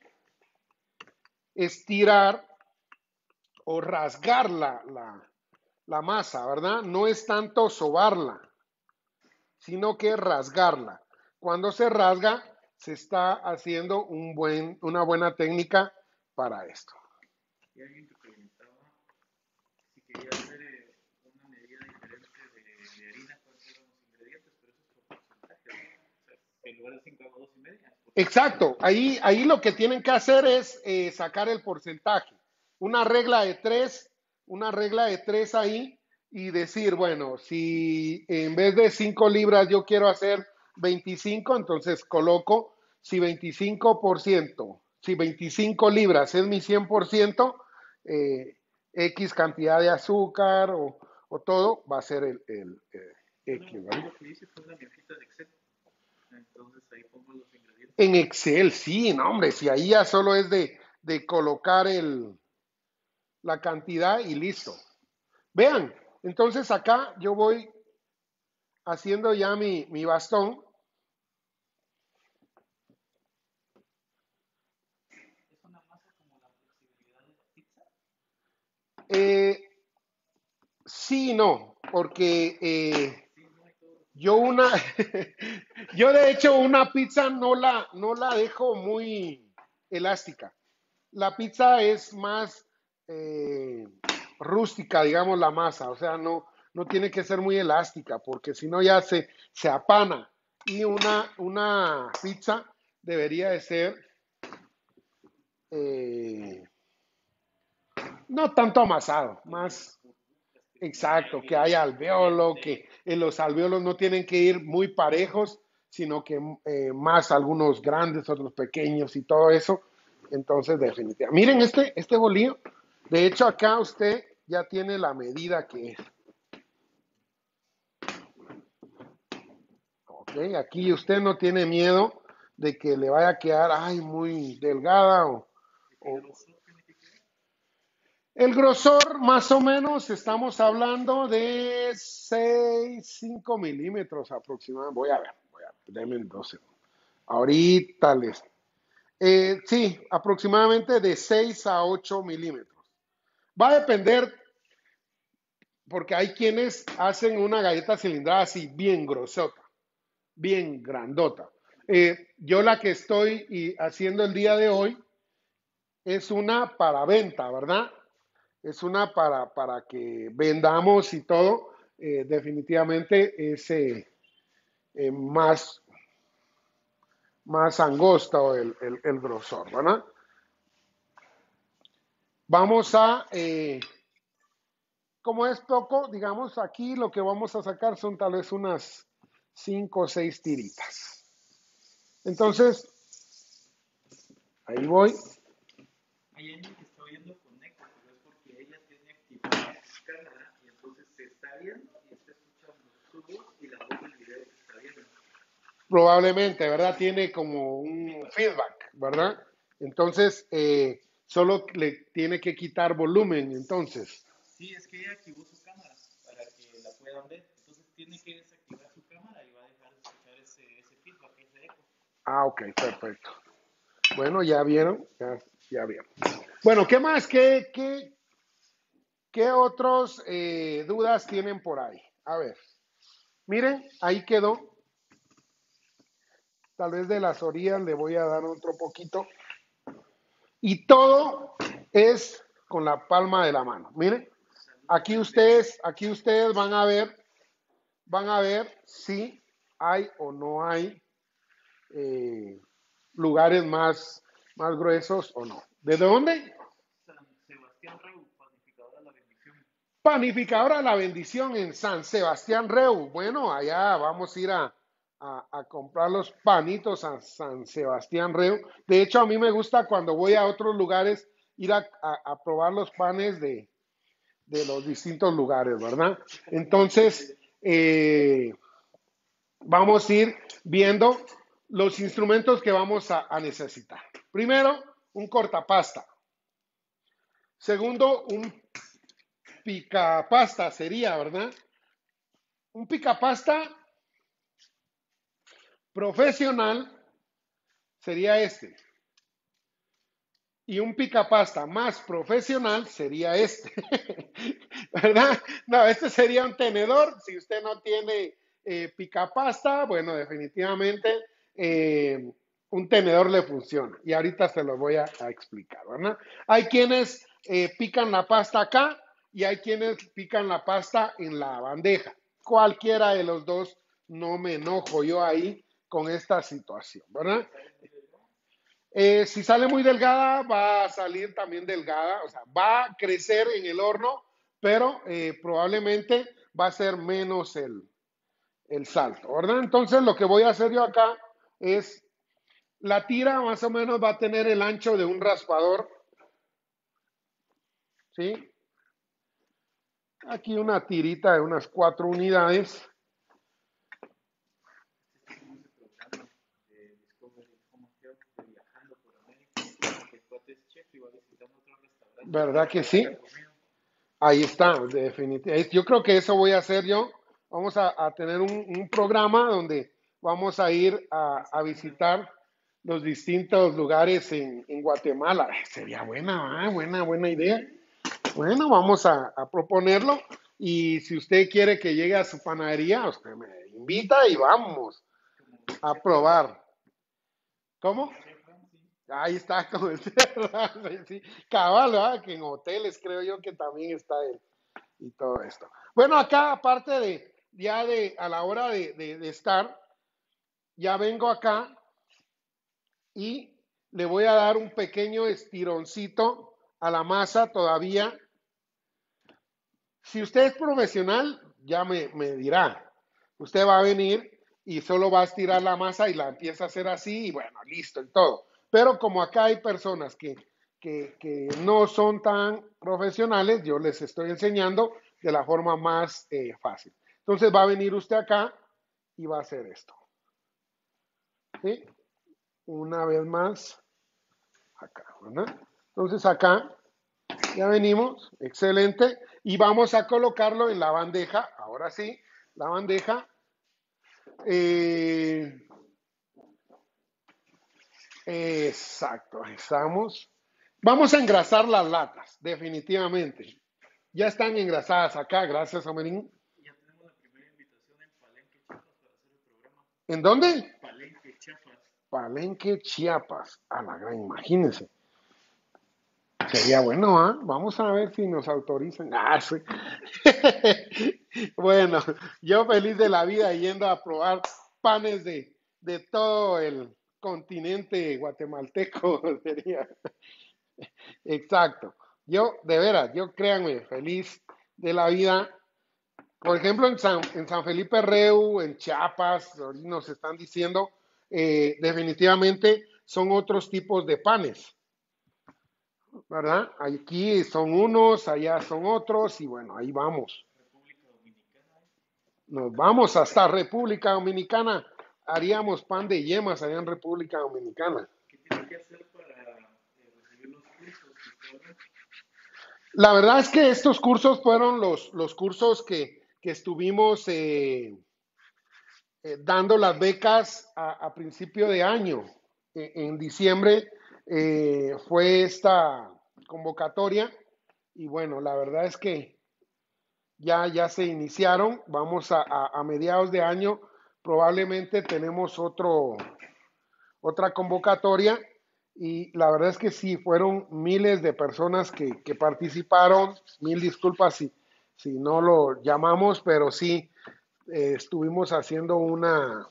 estirar o rasgar la, la, la masa, ¿verdad? No es tanto sobarla, sino que rasgarla. Cuando se rasga, se está haciendo un buen, una buena técnica para esto. Y alguien te preguntaba si quería hacer eh, una medida diferente de, de harina, cuáles eran los ingredientes, pero eso es por porcentaje, ¿no? O sea, en lugar de cinco hago dos y media. Exacto, ahí, ahí lo que tienen que hacer es eh, sacar el porcentaje. Una regla de tres, una regla de tres ahí y decir, bueno, si en vez de cinco libras yo quiero hacer veinticinco, entonces coloco, si veinticinco por ciento, si veinticinco libras es mi cien por ciento, eh, X cantidad de azúcar o, o todo va a ser el, el, el X, ¿vale? Lo que hice fue una hojita de Excel. Entonces ahí pongo los ingredientes. En Excel, sí, no, hombre, si ahí ya solo es de, de colocar el, la cantidad y listo. Vean, entonces acá yo voy haciendo ya mi, mi bastón. Eh, sí y no, porque eh, yo una, yo de hecho una pizza no la, no la dejo muy elástica. La pizza es más eh, rústica, digamos, la masa, o sea, no, no tiene que ser muy elástica, porque si no ya se, se apana. Y una, una pizza debería de ser eh, no tanto amasado, más exacto, que haya alveolo, que eh, los alveolos no tienen que ir muy parejos, sino que eh, más algunos grandes, otros pequeños y todo eso. Entonces, definitivamente. Miren este, este bolillo. De hecho, acá usted ya tiene la medida que es. Ok, aquí usted no tiene miedo de que le vaya a quedar, ay, muy delgada o, o el grosor, más o menos, estamos hablando de seis, cinco milímetros aproximadamente. Voy a ver, voy a ver, denme dos segundos. Ahorita les. Eh, sí, aproximadamente de seis a ocho milímetros. Va a depender, porque hay quienes hacen una galleta cilindrada así, bien grosota, bien grandota. Eh, yo la que estoy y haciendo el día de hoy es una para venta, ¿verdad? Es una para, para que vendamos y todo, eh, definitivamente es eh, eh, más, más angosto el, el, el, grosor, ¿verdad? Vamos a, eh, como es poco, digamos, aquí lo que vamos a sacar son tal vez unas cinco o seis tiritas. Entonces, ahí voy. Hay alguien que está oyendo con eco, pero es porque ella tiene activada su cámara y entonces se está viendo y está escuchando su voz y la voz del video que está viendo. Probablemente, ¿verdad? Tiene como un feedback, ¿verdad? Entonces, eh, solo le tiene que quitar volumen, entonces. Sí, es que ella activó su cámara para que la puedan ver. Entonces tiene que desactivar su cámara y va a dejar de escuchar ese, ese feedback, ese eco. Ah, ok, perfecto. Bueno, ya vieron, ya, ya vieron. Bueno, ¿qué más? ¿Qué, qué, qué otras eh, dudas tienen por ahí? A ver, miren, ahí quedó. Tal vez de las orillas le voy a dar otro poquito. Y todo es con la palma de la mano. Miren, aquí ustedes, aquí ustedes van a ver, van a ver si hay o no hay eh, lugares más, más gruesos o no. ¿De dónde? San Sebastián Reu, panificadora La Bendición. Panificadora La Bendición en San Sebastián Reu. Bueno, allá vamos a ir a, a, a comprar los panitos a San Sebastián Reu. De hecho, a mí me gusta cuando voy a otros lugares ir a, a, a probar los panes de, de, los distintos lugares, ¿verdad? Entonces, eh, vamos a ir viendo los instrumentos que vamos a, a necesitar. Primero, un cortapasta. Segundo, un picapasta sería, ¿verdad? Un picapasta profesional sería este. Y un picapasta más profesional sería este. ¿Verdad? No, este sería un tenedor. Si usted no tiene eh, picapasta, bueno, definitivamente eh, un tenedor le funciona. Y ahorita se lo voy a, a explicar, ¿verdad? Hay quienes eh, pican la pasta acá y hay quienes pican la pasta en la bandeja. Cualquiera de los dos, no me enojo yo ahí con esta situación, ¿verdad? Eh, si sale muy delgada, va a salir también delgada, o sea, va a crecer en el horno, pero eh, probablemente va a ser menos el, el salto, ¿verdad? Entonces, lo que voy a hacer yo acá es, la tira más o menos va a tener el ancho de un raspador, ¿sí? Aquí una tirita de unas cuatro unidades. ¿Verdad que sí? Ahí está, definitivamente. Yo creo que eso voy a hacer yo. Vamos a, a tener un, un, programa donde vamos a ir a, a visitar los distintos lugares en, en Guatemala. Sería buena, ¿eh? buena, buena idea. Bueno, vamos a, a proponerlo y si usted quiere que llegue a su panadería, usted me invita y vamos Como a Chef Ram, probar. ¿Cómo? Chef Ram, sí. Ahí está, como el sí, sí. Cabal, ¿verdad? Que en hoteles creo yo que también está él y todo esto. Bueno, acá aparte de ya de a la hora de, de, de estar, ya vengo acá y le voy a dar un pequeño estironcito a la masa todavía. Si usted es profesional, ya me, me dirá. Usted va a venir y solo va a estirar la masa y la empieza a hacer así y bueno, listo y todo. Pero como acá hay personas que, que, que no son tan profesionales, yo les estoy enseñando de la forma más eh, fácil. Entonces va a venir usted acá y va a hacer esto. ¿Sí? Una vez más, acá, ¿verdad? Entonces acá ya venimos, excelente. Y vamos a colocarlo en la bandeja, ahora sí, la bandeja. Eh, exacto, estamos. Vamos a engrasar las latas, definitivamente. Ya están engrasadas acá, gracias, Amerin. Ya tenemos la primera invitación en Palenque, Chiapas, para hacer el programa. ¿En dónde? Palenque, Chiapas. Palenque, Chiapas. A la gran, imagínense. Sería bueno, ¿ah? ¿eh? Vamos a ver si nos autorizan. Ah, sí. Bueno, yo feliz de la vida yendo a probar panes de, de todo el continente guatemalteco. Sería. Exacto. Yo, de veras, yo créanme, feliz de la vida. Por ejemplo, en San, en San Felipe Reu, en Chiapas, nos están diciendo, eh, definitivamente son otros tipos de panes. ¿Verdad? Aquí son unos, allá son otros, y bueno, ahí vamos. República Dominicana. Nos vamos hasta República Dominicana. Haríamos pan de yemas allá en República Dominicana. ¿Qué tiene que hacer para eh, recibir los cursos virtualmente? La verdad es que estos cursos fueron los, los cursos que, que estuvimos eh, eh, dando las becas a, a principio de año. Eh, en diciembre eh, fue esta convocatoria y bueno, la verdad es que ya, ya se iniciaron, vamos a, a, a mediados de año, probablemente tenemos otro, otra convocatoria y la verdad es que sí, fueron miles de personas que, que participaron, mil disculpas si, si no lo llamamos, pero sí eh, estuvimos haciendo una,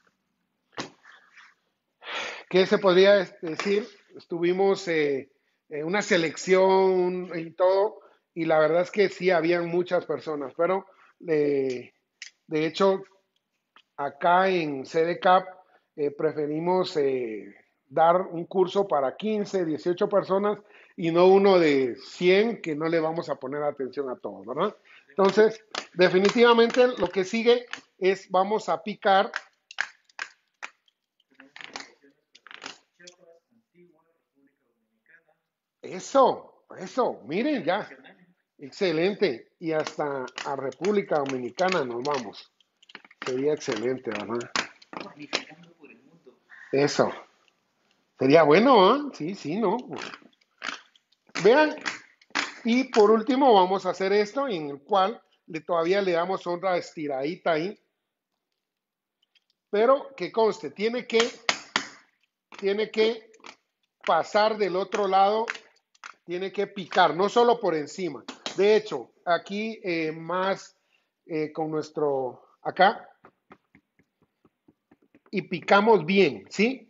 ¿qué se podría decir? Estuvimos eh, en una selección y todo, y la verdad es que sí, habían muchas personas, pero eh, de hecho, acá en C D C A P eh, preferimos eh, dar un curso para quince, dieciocho personas y no uno de cien que no le vamos a poner atención a todos, ¿verdad? Entonces, definitivamente lo que sigue es vamos a picar. Tenemos invitaciones para Chiapas, Antigua, República Dominicana, Eso, eso, miren ya, internacional. excelente. Y hasta a República Dominicana nos vamos. Sería excelente, ¿verdad? Panificando por el mundo. Eso. Sería bueno, ¿eh? Sí, sí, ¿no? Vean, y por último vamos a hacer esto en el cual le, todavía le damos otra estiradita ahí. Pero que conste, tiene que, tiene que pasar del otro lado, tiene que picar, no solo por encima. De hecho, aquí eh, más eh, con nuestro, acá, y picamos bien, ¿sí?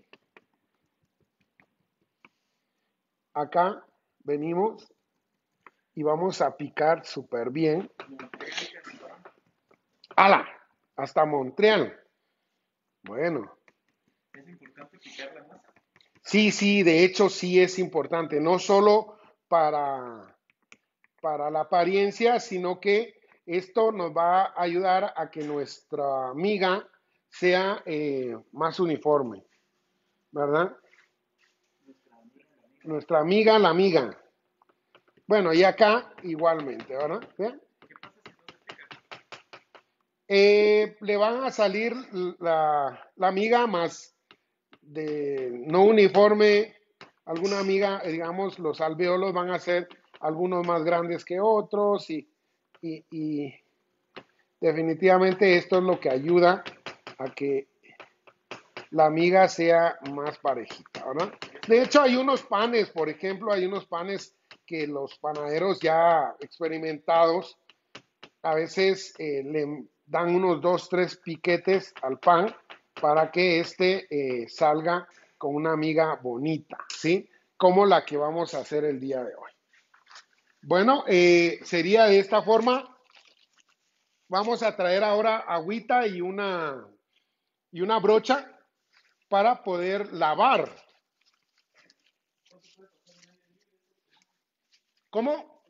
Acá venimos y vamos a picar súper bien. Montreal, Canadá. ¡Hala! Hasta Montreal. Bueno, Es importante picar la masa. sí, sí, de hecho sí es importante, no solo para, para la apariencia, sino que esto nos va a ayudar a que nuestra miga sea eh, más uniforme, ¿verdad? Nuestra amiga, la amiga. Nuestra amiga, la amiga. Bueno, y acá igualmente, ¿verdad? ¿Vean? ¿Qué pasa si no se pica? Eh, le van a salir la, la miga más de no uniforme, alguna amiga, digamos, los alveolos van a ser algunos más grandes que otros y, y, y definitivamente esto es lo que ayuda a que la miga sea más parejita, ¿verdad? De hecho, hay unos panes, por ejemplo, hay unos panes que los panaderos ya experimentados a veces eh, le dan unos dos, tres piquetes al pan para que éste eh, salga con una miga bonita, ¿sí? Como la que vamos a hacer el día de hoy. Bueno, eh, sería de esta forma. Vamos a traer ahora agüita y una, y una brocha para poder lavar. ¿Cómo?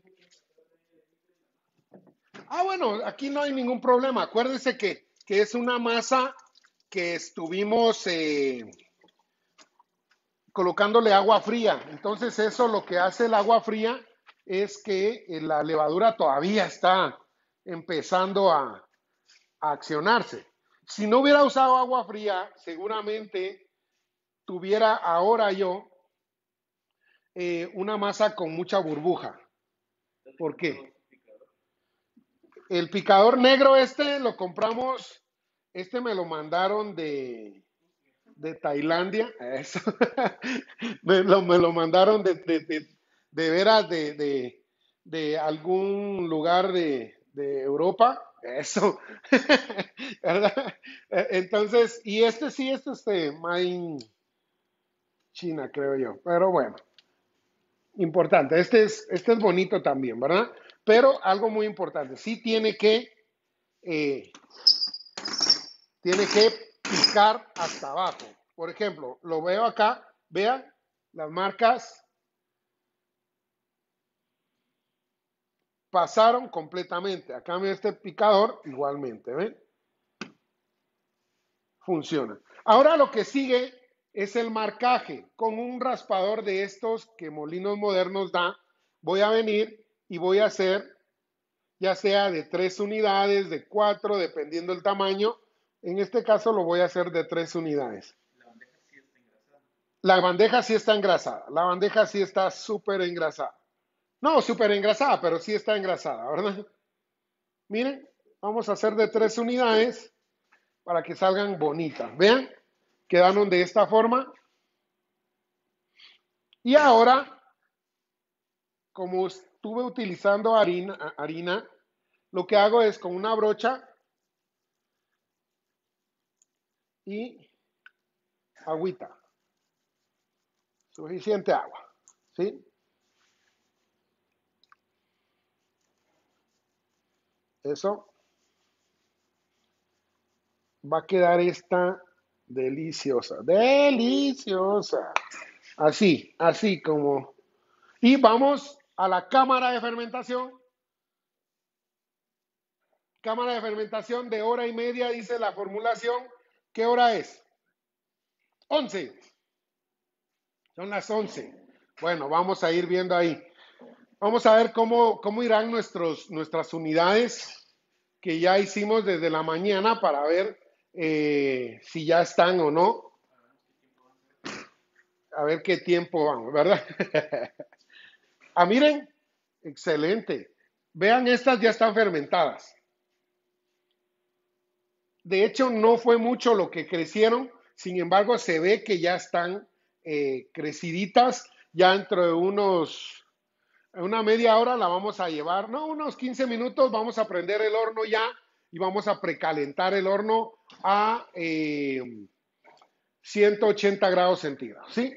Ah, bueno, aquí no hay ningún problema. Acuérdense que, que es una masa que estuvimos eh, colocándole agua fría. Entonces eso lo que hace el agua fría es que eh, la levadura todavía está empezando a, a accionarse. Si no hubiera usado agua fría, seguramente tuviera ahora yo eh, una masa con mucha burbuja. ¿Por qué? El picador negro este lo compramos, este me lo mandaron de, de Tailandia, eso. me, lo, me, lo, mandaron de, de, de, de veras de, de, de, algún lugar de, de Europa, eso. ¿Verdad? Entonces, y este sí, este es de Made in China, creo yo, pero bueno. Importante, este es, este es bonito también, ¿verdad? Pero algo muy importante, sí tiene que, eh, tiene que picar hasta abajo. Por ejemplo, lo veo acá, vean las marcas pasaron completamente. Acá me este picador igualmente, ¿ven? Funciona. Ahora lo que sigue es el marcaje. Con un raspador de estos que Molinos Modernos da, voy a venir y voy a hacer ya sea de tres unidades, de cuatro, dependiendo del tamaño. En este caso lo voy a hacer de tres unidades. La bandeja sí está engrasada. La bandeja sí está súper engrasada. No, súper engrasada, pero sí está engrasada, ¿verdad? Miren, vamos a hacer de tres unidades para que salgan bonitas. Vean, quedaron de esta forma. Y ahora, como estuve utilizando harina, harina, lo que hago es con una brocha y agüita. Suficiente agua, ¿sí? Eso va a quedar esta deliciosa, deliciosa. Así, así como. Y vamos a la cámara de fermentación. Cámara de fermentación de hora y media, dice la formulación. ¿Qué hora es? once. Son las once. Bueno, vamos a ir viendo ahí. Vamos a ver cómo, cómo irán nuestros, nuestras unidades que ya hicimos desde la mañana para ver eh, si ya están o no. A ver qué tiempo vamos, ¿verdad? Ah, miren, excelente. Vean, estas ya están fermentadas. De hecho, no fue mucho lo que crecieron, sin embargo, se ve que ya están eh, creciditas. Ya dentro de unos, una media hora la vamos a llevar, no, unos quince minutos, vamos a prender el horno ya y vamos a precalentar el horno a eh, ciento ochenta grados centígrados, ¿sí?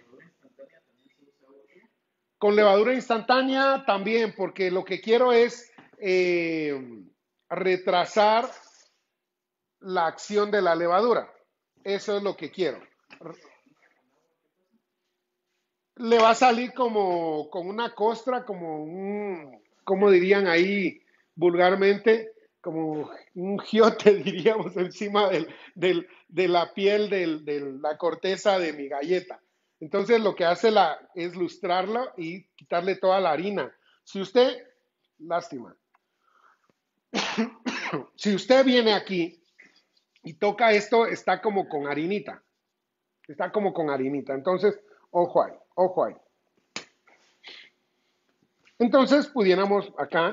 Con levadura instantánea también, porque lo que quiero es eh, retrasar la acción de la levadura. Eso es lo que quiero. Le va a salir como con una costra, como un, ¿cómo dirían ahí vulgarmente? Como un giote, diríamos, encima del, del, de la piel de del, la corteza de mi galleta. Entonces lo que hace la, es lustrarla y quitarle toda la harina. Si usted, lástima, si usted viene aquí y toca esto, está como con harinita. Está como con harinita. Entonces, ojo ahí, ojo ahí. Entonces pudiéramos acá,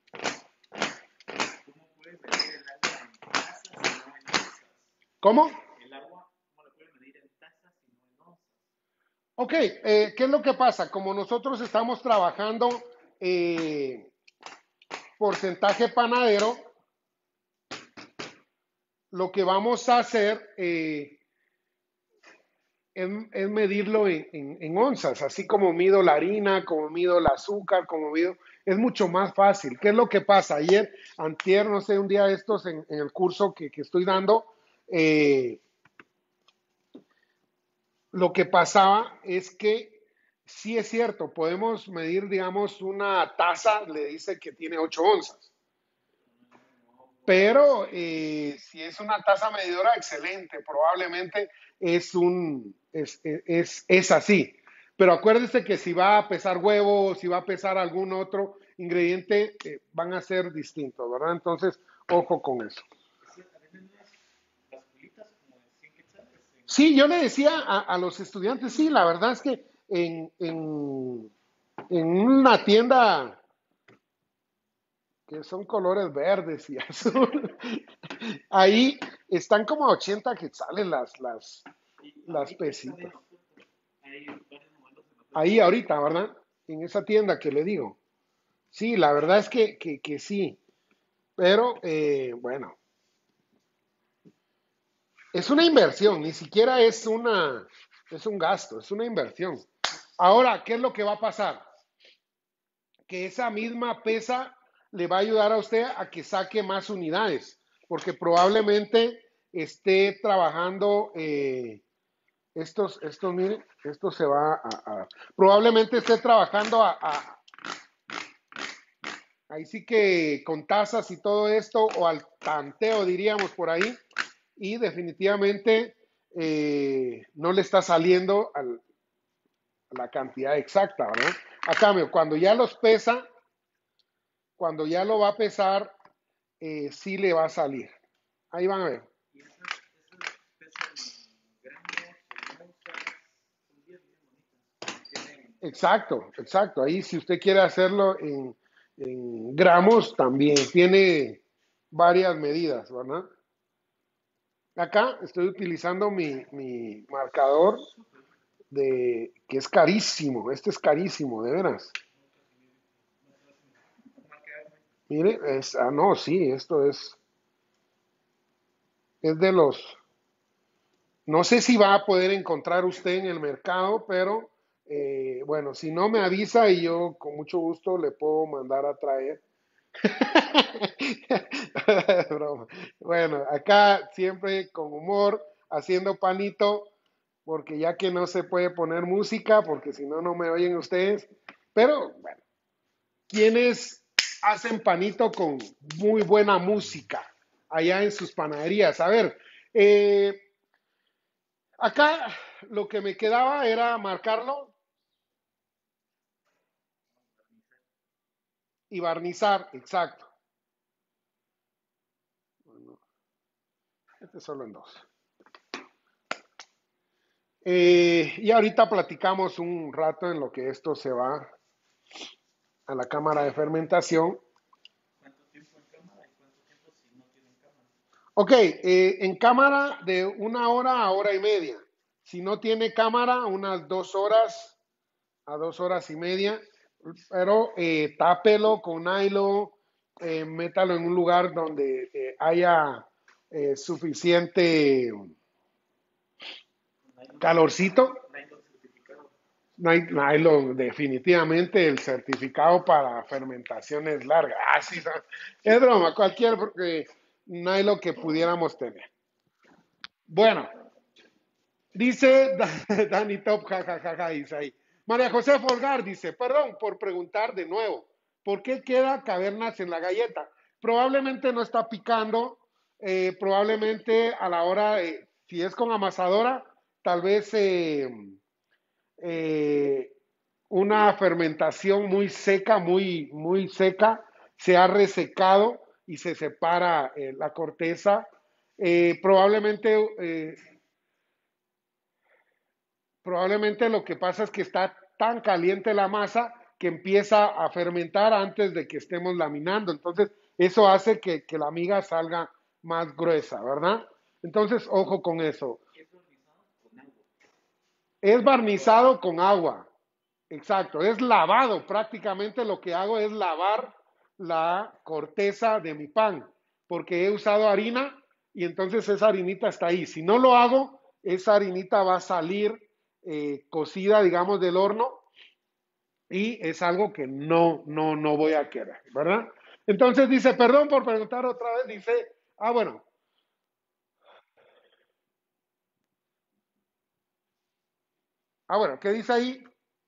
¿Cómo puedes medir el agua en tazas y no en onzas? ¿cómo? El agua, ¿cómo lo puedes medir en tazas y no en onzas? Ok, eh, ¿qué es lo que pasa? Como nosotros estamos trabajando eh, porcentaje panadero, lo que vamos a hacer eh, es, es, medirlo en, en, en, onzas, así como mido la harina, como mido el azúcar, como mido, es mucho más fácil. ¿Qué es lo que pasa? Ayer, antier, no sé, un día de estos en, en el curso que, que estoy dando, eh, lo que pasaba es que sí es cierto, podemos medir, digamos, una taza, le dice que tiene ocho onzas. Pero eh, si es una taza medidora, excelente, probablemente es un es, es, es así. Pero acuérdese que si va a pesar huevo, si va a pesar algún otro ingrediente, eh, van a ser distintos, ¿verdad? Entonces, ojo con eso. Es a veces unas basculitas como de cien quetzales en Sí, yo le decía a, a los estudiantes, sí, la verdad es que en, en, en una tienda que son colores verdes y azul, ahí están como a ochenta quetzales las, las, y las ahorita está pesitas. bien oferta. Hay varios modelos en oferta. Ahí ahorita, ¿verdad? En esa tienda que le digo. Sí, la verdad es que, que, que sí. Pero, eh, bueno, es una inversión, ni siquiera es una, es un gasto, es una inversión. Ahora, ¿qué es lo que va a pasar? Que esa misma pesa le va a ayudar a usted a que saque más unidades, porque probablemente esté trabajando eh, estos, estos, miren, esto se va a, a probablemente esté trabajando a, a, ahí sí que con tasas y todo esto, o al tanteo diríamos por ahí, y definitivamente eh, no le está saliendo al, a la cantidad exacta, ¿verdad? A cambio, cuando ya los pesa, cuando ya lo va a pesar, eh, sí le va a salir. Ahí van a ver. Y esas, esas pesan en gramos o en onzas. Son bien, bien bonitas. Tienen, Exacto, exacto. Ahí si usted quiere hacerlo en, en gramos, también tiene varias medidas, ¿verdad? Acá estoy utilizando mi, mi marcador súper, de que es carísimo. Este es carísimo, de veras. marcarme. Mire, es, ah, no, sí, esto es, es de los, no sé si va a poder encontrar usted en el mercado, pero eh, bueno, si no me avisa y yo con mucho gusto le puedo mandar a traer. Broma. Bueno, acá siempre con humor, haciendo panito, porque ya que no se puede poner música, porque si no, no me oyen ustedes. Pero bueno, ¿quiénes hacen panito con muy buena música allá en sus panaderías? A ver, eh, acá lo que me quedaba era marcarlo y barnizar, exacto. Bueno, este es solo en dos. Eh, y ahorita platicamos un rato en lo que esto se va a la cámara de fermentación. ¿Cuánto tiempo en cámara y cuánto tiempo si no tienen cámara? Ok, eh, en cámara de una hora a hora y media. Si no tiene cámara, unas dos horas a dos horas y media. Pero eh, tápelo con nylon, eh, métalo en un lugar donde eh, haya eh, suficiente Nylon, calorcito. nylon certificado. Nylon, definitivamente el certificado para fermentaciones largas. Ah, sí, es broma, cualquier eh, nylon que pudiéramos tener. Bueno, dice Dani Top, jajajaja, ja, ja, ja, dice ahí. María José Folgar dice, perdón por preguntar de nuevo, ¿por qué queda cavernas en la galleta? Probablemente no está picando, eh, probablemente a la hora, de, si es con amasadora, tal vez eh, eh, una fermentación muy seca, muy, muy seca, se ha resecado y se separa eh, la corteza. Eh, probablemente, eh, probablemente lo que pasa es que está tan caliente la masa que empieza a fermentar antes de que estemos laminando. Entonces, eso hace que, que la miga salga más gruesa, ¿verdad? Entonces, ojo con eso. Es barnizado con agua. Exacto, es lavado. Prácticamente lo que hago es lavar la corteza de mi pan, porque he usado harina y entonces esa harinita está ahí. Si no lo hago, esa harinita va a salir eh, cocida, digamos, del horno y es algo que no, no, no voy a querer, ¿verdad? Entonces dice, perdón por preguntar otra vez, dice, ah, bueno, ah, bueno, ¿qué dice ahí?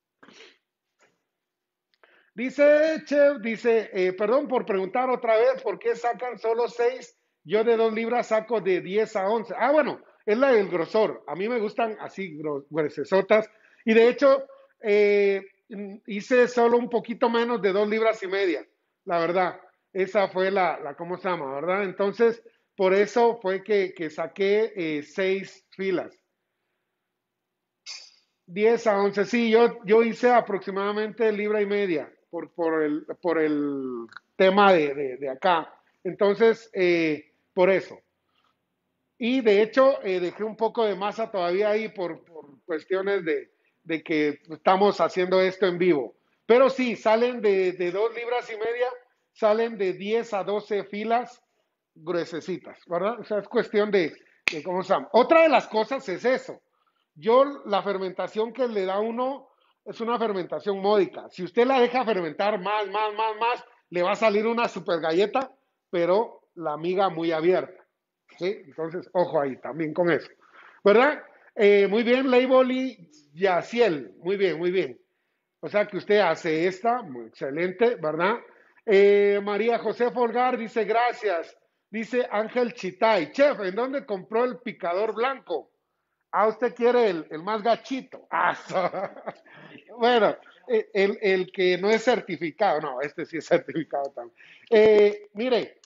Dice Chef, dice, eh, perdón por preguntar otra vez, ¿por qué sacan solo seis? Yo de dos libras saco de diez a once. Ah, bueno, es la del grosor. A mí me gustan así gruesotas. Y de hecho, eh, hice solo un poquito menos de dos libras y media, la verdad. Esa fue la, la ¿cómo se llama? ¿Verdad? Entonces, por eso fue que, que saqué eh, seis filas. Diez a once, sí, yo, yo hice aproximadamente libra y media por, por, el, por el tema de, de, de acá. Entonces, eh, por eso. Y de hecho, eh, dejé un poco de masa todavía ahí por, por cuestiones de, de, que estamos haciendo esto en vivo. Pero sí, salen de, de dos libras y media, salen de diez a doce filas gruesecitas, ¿verdad? O sea, es cuestión de, de cómo se llama. Otra de las cosas es eso. Yo, la fermentación que le da uno es una fermentación módica. Si usted la deja fermentar más, más, más, más, le va a salir una super galleta, pero la miga muy abierta. ¿Sí? Entonces, ojo ahí también con eso. ¿Verdad? Eh, muy bien, Label y Yaciel. Muy bien, muy bien. O sea que usted hace esta, muy excelente, ¿verdad? Eh, María José Folgar dice gracias. Dice Ángel Chitay, chef, ¿en dónde compró el picador blanco? Ah, usted quiere el, el más gachito. Ah, bueno, eh, el, el, que no es certificado, no, este sí es certificado también. Eh, mire,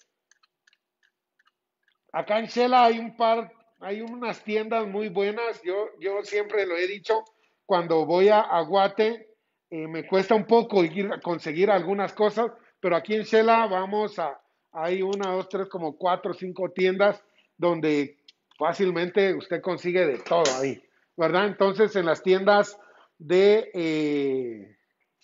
acá en Shela hay un par, hay unas tiendas muy buenas. Yo, yo siempre lo he dicho, cuando voy a, a Guate, eh, me cuesta un poco ir a conseguir algunas cosas, pero aquí en Shela vamos a, hay una, dos, tres, como cuatro o cinco tiendas donde fácilmente usted consigue de todo ahí, ¿verdad? Entonces, en las tiendas de, eh,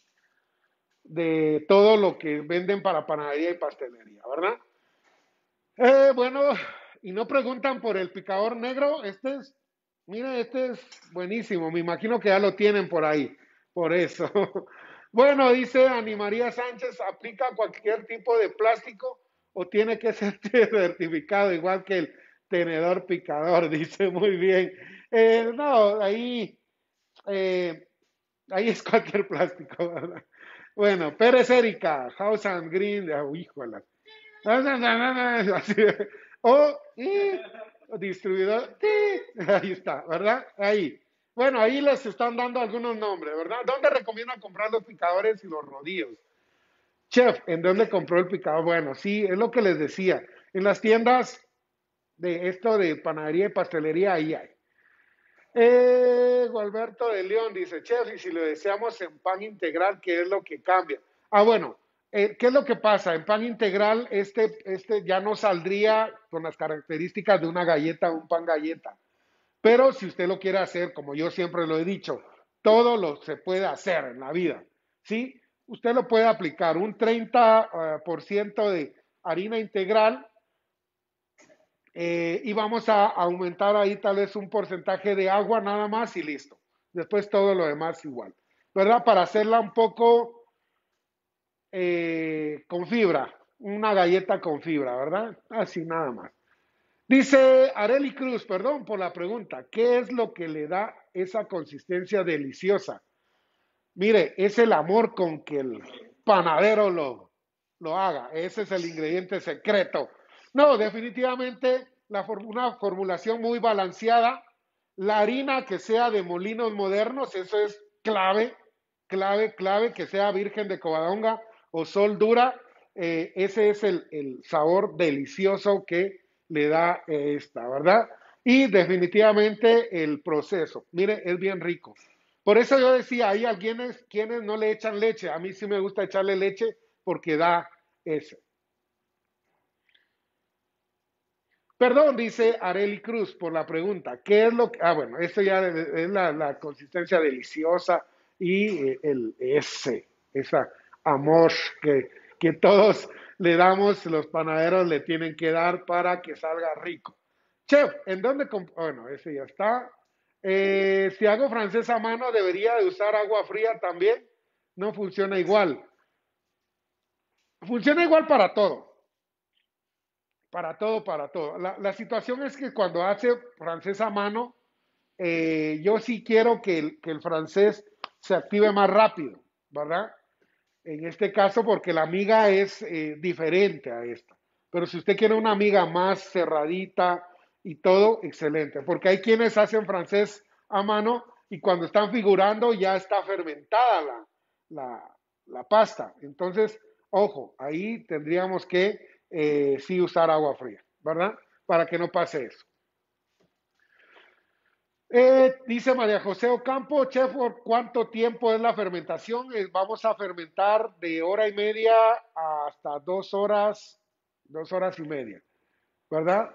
de todo lo que venden para panadería y pastelería, ¿verdad? Eh, bueno, y no preguntan por el picador negro. Este es, mire, este es buenísimo. Me imagino que ya lo tienen por ahí. Por eso. Bueno, dice Ani María Sánchez, ¿aplica cualquier tipo de plástico o tiene que ser certificado igual que el tenedor picador? Dice muy bien. Eh, no, ahí, eh, ahí es cualquier plástico, ¿verdad? Bueno, Pérez Erika, House and Green, oh, híjole. Así, o y, distribuidor, y, ahí está, ¿verdad? Ahí. Bueno, ahí les están dando algunos nombres, ¿verdad? ¿Dónde recomiendan comprar los picadores y los rodillos? Chef, ¿en dónde compró el picador? Bueno, sí, es lo que les decía. En las tiendas de esto de panadería y pastelería, ahí hay. Eh, Gualberto de León dice, chef, y si lo deseamos en pan integral, ¿qué es lo que cambia? Ah, bueno, eh, ¿qué es lo que pasa? En pan integral, este, este ya no saldría con las características de una galleta o un pan galleta. Pero si usted lo quiere hacer, como yo siempre lo he dicho, todo lo se puede hacer en la vida, ¿sí? Usted lo puede aplicar un treinta uh, por ciento de harina integral eh, y vamos a aumentar ahí tal vez un porcentaje de agua nada más y listo. Después todo lo demás igual, ¿verdad? Para hacerla un poco eh, con fibra, una galleta con fibra, ¿verdad? Así nada más. Dice Areli Cruz, perdón por la pregunta, ¿qué es lo que le da esa consistencia deliciosa? Mire, es el amor con que el panadero lo, lo haga. Ese es el ingrediente secreto. No, definitivamente la, una formulación muy balanceada. La harina que sea de molinos modernos, eso es clave, clave, clave, que sea virgen de Covadonga o sol dura. Eh, ese es el, el, sabor delicioso que le da esta, ¿verdad? Y definitivamente el proceso. Mire, es bien rico. Por eso yo decía, hay alguienes quienes no le echan leche. A mí sí me gusta echarle leche porque da eso. Perdón, dice Areli Cruz por la pregunta. ¿Qué es lo que...? Ah, bueno, esto ya es la, la consistencia deliciosa y eh, el ese, esa amor que, que todos le damos, los panaderos le tienen que dar para que salga rico. Chef, ¿en dónde? comp- Bueno, ese ya está. Eh, si hago francés a mano, ¿debería de usar agua fría también? No funciona igual. Funciona igual para todo. Para todo, para todo. La, la situación es que cuando hace francés a mano, eh, yo sí quiero que el, que el francés se active más rápido, ¿verdad? En este caso, porque la amiga es eh, diferente a esta. Pero si usted quiere una amiga más cerradita y todo, excelente. Porque hay quienes hacen francés a mano y cuando están figurando ya está fermentada la, la, la pasta. Entonces, ojo, ahí tendríamos que eh, sí usar agua fría, ¿verdad? Para que no pase eso. Eh, dice María José Ocampo, chef, ¿por cuánto tiempo es la fermentación? Eh, vamos a fermentar de hora y media hasta dos horas, dos horas y media, ¿verdad?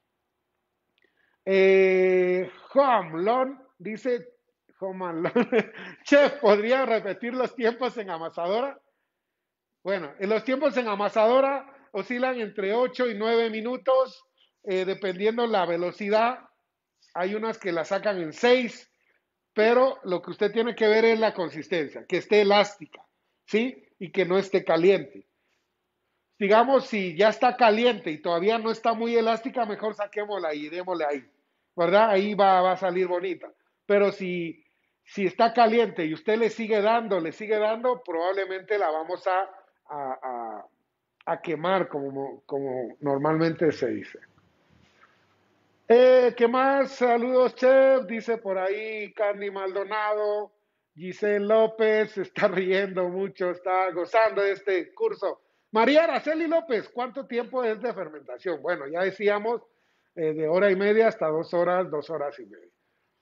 Eh, Homelon dice, Homelon, chef, ¿podría repetir los tiempos en amasadora? Bueno, en los tiempos en amasadora oscilan entre ocho y nueve minutos, eh, dependiendo la velocidad. Hay unas que la sacan en seis, pero lo que usted tiene que ver es la consistencia, que esté elástica, ¿sí? Y que no esté caliente. Digamos, si ya está caliente y todavía no está muy elástica, mejor saquémosla y démosle ahí, ¿verdad? Ahí va, va a salir bonita. Pero si, si está caliente y usted le sigue dando, le sigue dando, probablemente la vamos a, a, a, a quemar, como, como normalmente se dice. Eh, ¿qué más? Saludos, chef. Dice por ahí Candy Maldonado. Giselle López se está riendo mucho, está gozando de este curso. María Araceli López, ¿cuánto tiempo es de fermentación? Bueno, ya decíamos eh, de hora y media hasta dos horas, dos horas y media.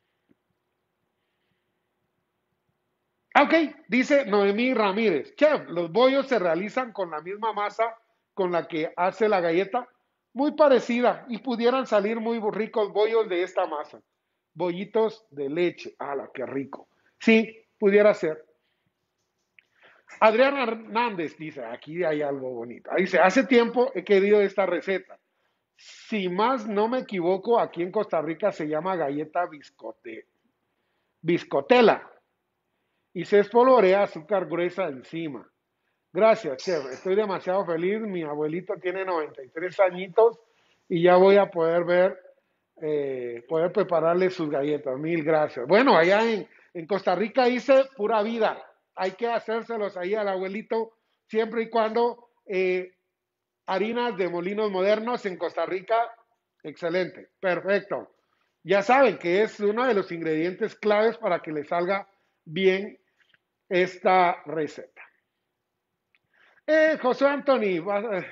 Ah, ok, dice Noemí Ramírez. Chef, los bollos se realizan con la misma masa con la que hace la galleta, muy parecida, y pudieran salir muy ricos bollos de esta masa. Bollitos de leche. ¡Hala, qué rico! Sí, pudiera ser. Adriana Hernández dice, aquí hay algo bonito. Dice, hace tiempo he querido esta receta. Si más no me equivoco, aquí en Costa Rica se llama galleta biscote, biscotela y se espolvorea azúcar gruesa encima. Gracias, chef. Estoy demasiado feliz. Mi abuelito tiene noventa y tres añitos y ya voy a poder ver, eh, poder prepararle sus galletas. Mil gracias. Bueno, allá en, en Costa Rica hice pura vida. Hay que hacérselos ahí al abuelito siempre y cuando eh, harinas de molinos modernos en Costa Rica. Excelente, perfecto. Ya saben que es uno de los ingredientes claves para que le salga bien esta receta. Eh, José Anthony, va-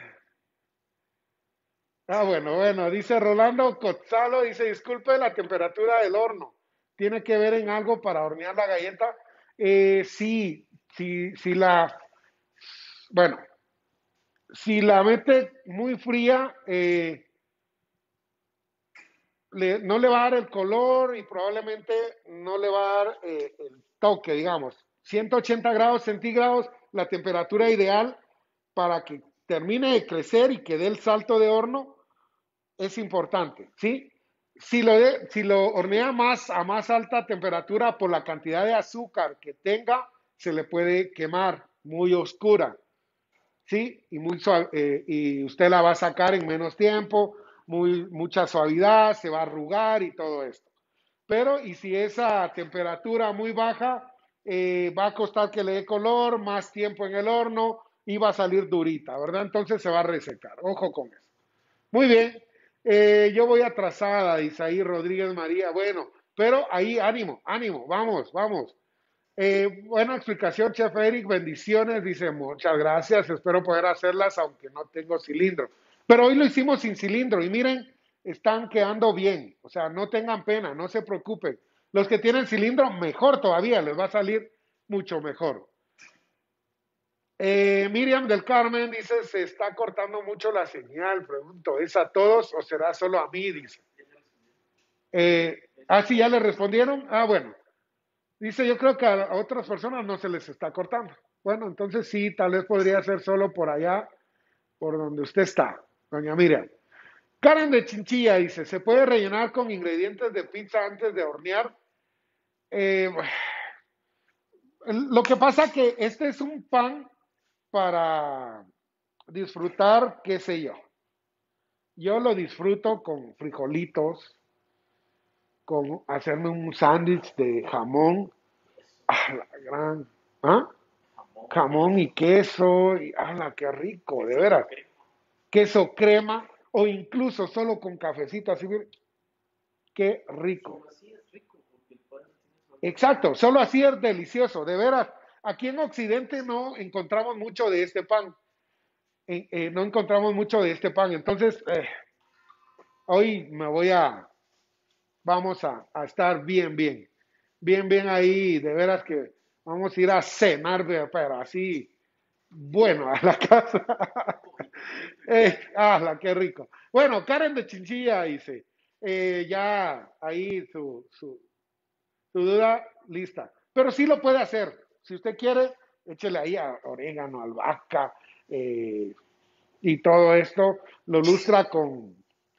ah, bueno, bueno, dice Rolando Cotzalo, dice, disculpe la temperatura del horno, ¿tiene que ver en algo para hornear la galleta? Eh, sí, sí, sí la, bueno, si la mete muy fría, eh, le- no le va a dar el color y probablemente no le va a dar eh, el toque, digamos. ciento ochenta grados centígrados, la temperatura ideal para que termine de crecer y que dé el salto de horno es importante, ¿sí? Si lo, de, si lo hornea más a más alta temperatura por la cantidad de azúcar que tenga, se le puede quemar muy oscura, ¿sí? Y, muy suave, eh, y usted la va a sacar en menos tiempo, muy, mucha suavidad, se va a arrugar y todo esto. Pero, y si esa temperatura muy baja, eh, va a costar que le dé color, más tiempo en el horno y va a salir durita, ¿verdad? Entonces se va a resecar. Ojo con eso. Muy bien. Eh, yo voy atrasada, Isaí Rodríguez María. Bueno, pero ahí ánimo, ánimo, vamos, vamos. Eh, buena explicación, Chef Eric. Bendiciones. Dice, muchas gracias. Espero poder hacerlas aunque no tengo cilindro. Pero hoy lo hicimos sin cilindro y miren, están quedando bien. O sea, no tengan pena, no se preocupen. Los que tienen cilindro, mejor todavía, les va a salir mucho mejor. Eh, Miriam del Carmen dice, se está cortando mucho la señal, pregunto, ¿es a todos o será solo a mí? Dice. Eh, ah, sí, ya le respondieron. Ah, bueno. Dice, yo creo que a, a otras personas no se les está cortando. Bueno, entonces sí, tal vez podría ser solo por allá, por donde usted está, doña Miriam. Karen de Chinchilla dice, ¿se puede rellenar con ingredientes de pizza antes de hornear? Eh, lo que pasa que este es un pan para disfrutar, qué sé yo. Yo lo disfruto con frijolitos, con hacerme un sándwich de jamón. Ah, la gran, ¿ah? Jamón y queso, y ¡hala, qué rico! De veras. Queso crema, o incluso solo con cafecito, así, qué rico. Exacto, solo así es delicioso, de veras. Aquí en Occidente no encontramos mucho de este pan. Eh, eh, no encontramos mucho de este pan. Entonces, eh, hoy me voy a, vamos a, a estar bien, bien. Bien, bien ahí, de veras que vamos a ir a cenar, pero así, bueno, a la casa. eh, ¡Hala, qué rico! Bueno, Karen de Chinchilla dice, eh, ya ahí su, su, su duda lista. Pero sí lo puede hacer. Si usted quiere, échele ahí a orégano, albahaca eh, y todo esto. Lo lustra con,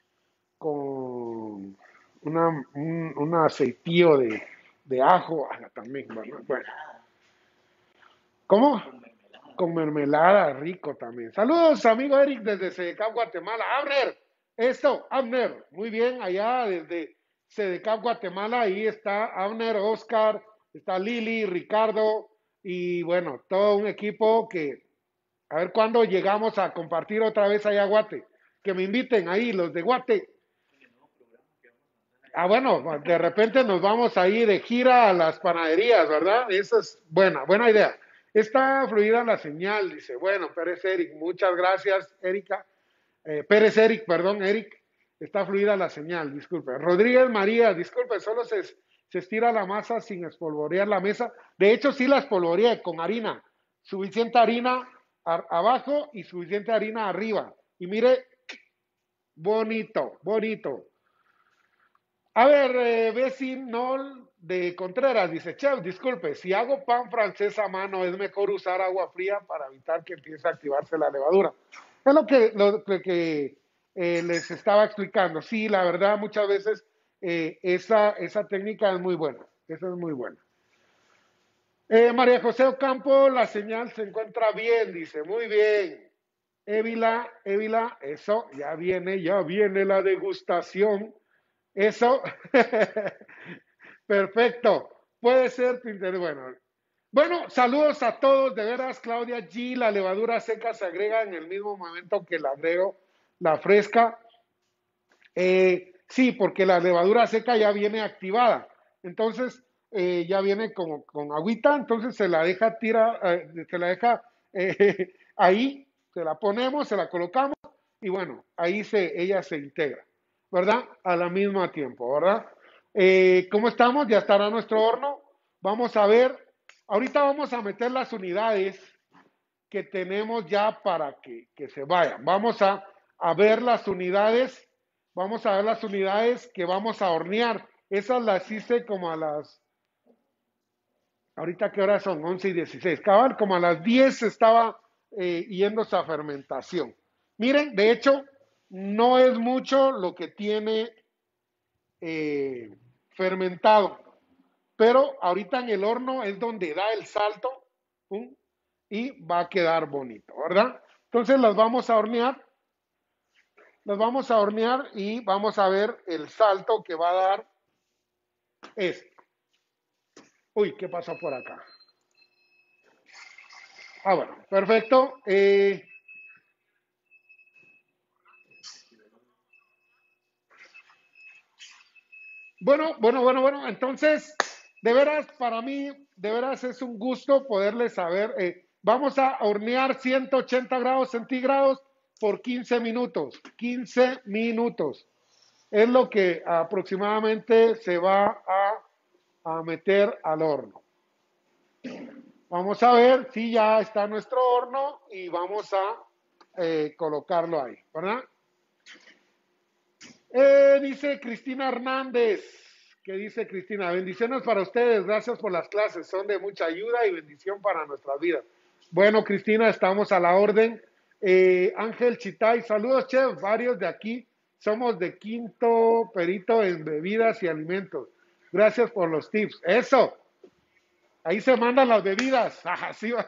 con una, un, un aceitío de, de ajo. Ah, también, bueno, bueno. ¿Cómo? Con mermelada, rico también. Saludos, amigo Eric, desde Sedecap, Guatemala. Abner, esto, Abner. Muy bien, allá desde Sedecap, Guatemala. Ahí está Abner, Oscar, está Lili, Ricardo y bueno, todo un equipo que a ver cuándo llegamos a compartir otra vez allá a Guate. Que me inviten ahí, los de Guate. Ah, bueno, de repente nos vamos a ir de gira a las panaderías, ¿verdad? Esa es buena, buena idea. Está fluida la señal, dice. Bueno, Pérez Eric, muchas gracias, Erika. Eh, Pérez Eric, perdón, Eric. Está fluida la señal, disculpe. Rodríguez María, disculpe, solo se, se estira la masa sin espolvorear la mesa. De hecho, sí la espolvoreé con harina. Suficiente harina a, abajo y suficiente harina arriba. Y mire, bonito, bonito. A ver, eh, vecino de Contreras dice, chef, disculpe, si hago pan francés a mano, es mejor usar agua fría para evitar que empiece a activarse la levadura. Es lo que, lo, que, que eh, les estaba explicando. Sí, la verdad, muchas veces eh, esa, esa técnica es muy buena. Esa es muy buena. Eh, María José Ocampo, la señal se encuentra bien, dice, muy bien. Évila, Évila, eso, ya viene, ya viene la degustación. Eso, perfecto. Puede ser tu interés. Bueno, bueno, saludos a todos. De veras, Claudia G. La levadura seca se agrega en el mismo momento que la agrego la fresca. Eh, sí, porque la levadura seca ya viene activada. Entonces, eh, ya viene con, con agüita. Entonces, se la deja tira, eh, se la deja eh, ahí. Se la ponemos, se la colocamos. Y bueno, ahí se, ella se integra. ¿Verdad? A la misma tiempo, ¿verdad? Eh, ¿Cómo estamos? Ya estará nuestro horno. Vamos a ver, ahorita vamos a meter las unidades que tenemos ya para que, que se vayan. Vamos a, a ver las unidades, vamos a ver las unidades que vamos a hornear. Esas las hice como a las, ahorita qué horas son, once y dieciséis. Cabal, como a las diez estaba eh, yéndose a fermentación. Miren, de hecho, no es mucho lo que tiene eh, fermentado. Pero ahorita en el horno es donde da el salto ¿sí? Y va a quedar bonito, ¿verdad? Entonces las vamos a hornear, las vamos a hornear y vamos a ver el salto que va a dar esto. Uy, ¿qué pasó por acá? Ah, bueno, perfecto. Eh, bueno, bueno, bueno, bueno. Entonces, de veras, para mí, de veras es un gusto poderles saber. Eh, vamos a hornear ciento ochenta grados centígrados por quince minutos. quince minutos. Es lo que aproximadamente se va a a meter al horno. Vamos a ver si ya está nuestro horno y vamos a eh, colocarlo ahí, ¿verdad? Eh, dice Cristina Hernández, que dice Cristina, bendiciones para ustedes, gracias por las clases, son de mucha ayuda y bendición para nuestras vidas. Bueno, Cristina, estamos a la orden. Eh, Ángel Chitay, saludos, chef, varios de aquí somos de Quinto Perito en bebidas y alimentos. Gracias por los tips. Eso, ahí se mandan las bebidas. Así va.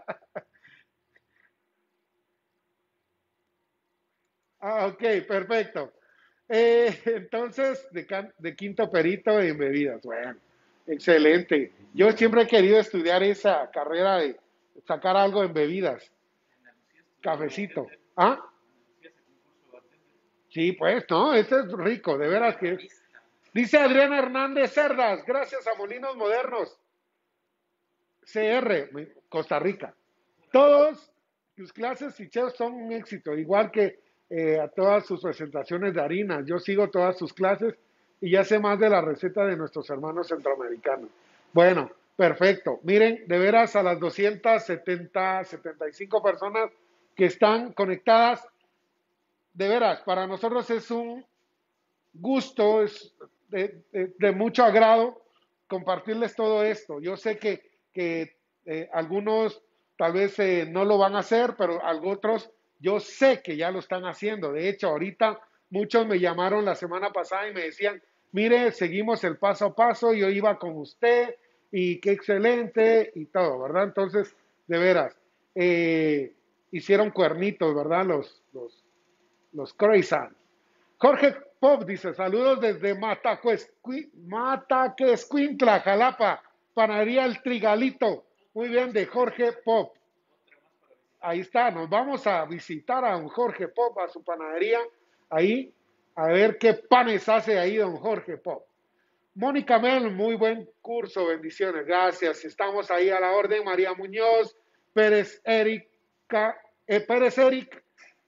Ah, ok, perfecto. Eh, entonces, de, can- de quinto perito en bebidas. Bueno, excelente. Yo siempre he querido estudiar esa carrera de sacar algo en bebidas. En Andalucía estudió Cafecito. bartender. ¿Ah? En Andalucía sacó un curso de bartender. Sí, pues, no, este es rico, de veras que es. Barista. Dice Adriana Hernández Cerdas, gracias a Molinos Modernos, C R, Costa Rica. Todos tus clases y chefs son un éxito, igual que eh, a todas sus presentaciones de harinas. Yo sigo todas sus clases y ya sé más de la receta de nuestros hermanos centroamericanos. Bueno, perfecto. Miren, de veras a las doscientas setenta, setenta y cinco personas que están conectadas, de veras, para nosotros es un gusto, es de, de, de mucho agrado compartirles todo esto. Yo sé que, que eh, algunos tal vez eh, no lo van a hacer, pero otros yo sé que ya lo están haciendo. De hecho, ahorita muchos me llamaron la semana pasada y me decían, mire, seguimos el paso a paso, yo iba con usted y qué excelente y todo, ¿verdad? Entonces, de veras, eh, hicieron cuernitos, ¿verdad? Los, los, los croissants. Jorge Pop dice, saludos desde Mataquescuintla, Jalapa, panadería El Trigalito. Muy bien, de Jorge Pop. Ahí está, nos vamos a visitar a don Jorge Pop, a su panadería, ahí, a ver qué panes hace ahí don Jorge Pop. Mónica Mel, muy buen curso, bendiciones, gracias. Estamos ahí a la orden, María Muñoz, Pérez Erika, eh, Pérez Eric,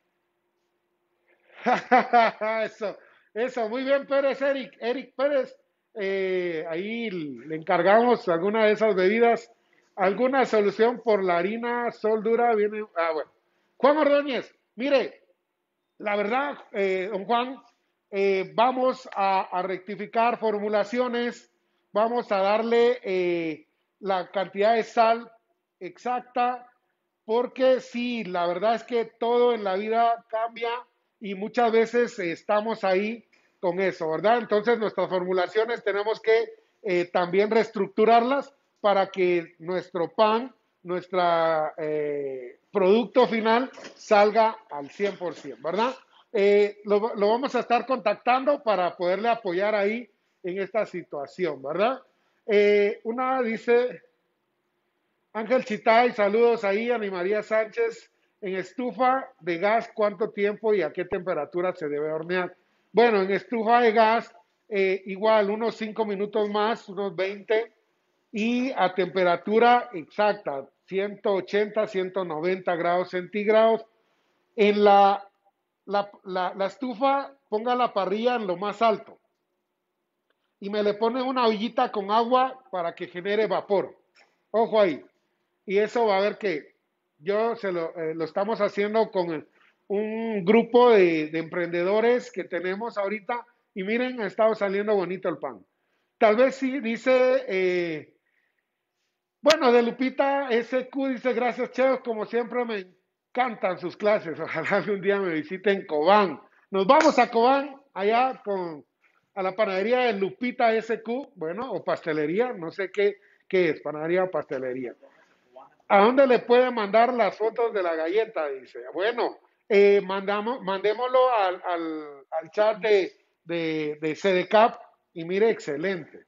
eso, eso, muy bien, Pérez, Eric, Eric Pérez. Eh, ahí le encargamos alguna de esas bebidas, alguna solución por la harina sol dura. Viene, ah, bueno. Juan Ordóñez, mire, la verdad, eh, don Juan, eh, vamos a, a, rectificar formulaciones, vamos a darle eh, la cantidad de sal exacta, porque sí, la verdad es que todo en la vida cambia y muchas veces eh, estamos ahí con eso, ¿verdad? Entonces nuestras formulaciones tenemos que eh, también reestructurarlas para que nuestro pan, nuestro eh, producto final salga al cien por ciento, ¿verdad? Eh, lo, lo vamos a estar contactando para poderle apoyar ahí en esta situación, ¿verdad? Eh, una dice, Ángel Chitay, saludos ahí, Ana María Sánchez. En estufa de gas, ¿cuánto tiempo y a qué temperatura se debe hornear? Bueno, en estufa de gas, eh, igual, unos cinco minutos más, unos veinte, y a temperatura exacta, ciento ochenta, ciento noventa grados centígrados. En la, la, la, la estufa, ponga la parrilla en lo más alto y me le pone una ollita con agua para que genere vapor. Ojo ahí. Y eso va a ver que yo se lo, eh, lo estamos haciendo con un grupo de, de, emprendedores que tenemos ahorita y miren, ha estado saliendo bonito el pan. Tal vez sí, dice, eh, bueno, de Lupita S Q dice, gracias, Cheo, como siempre me encantan sus clases, ojalá que un día me visiten Cobán. Nos vamos a Cobán, allá con, a la panadería de Lupita S Q, bueno, o pastelería, no sé qué, qué es, panadería o pastelería. ¿A dónde le puede mandar las fotos de la galleta? Dice. Bueno, eh, mandamos, mandémoslo al, al, al chat de, de, de C D C A P y mire, excelente.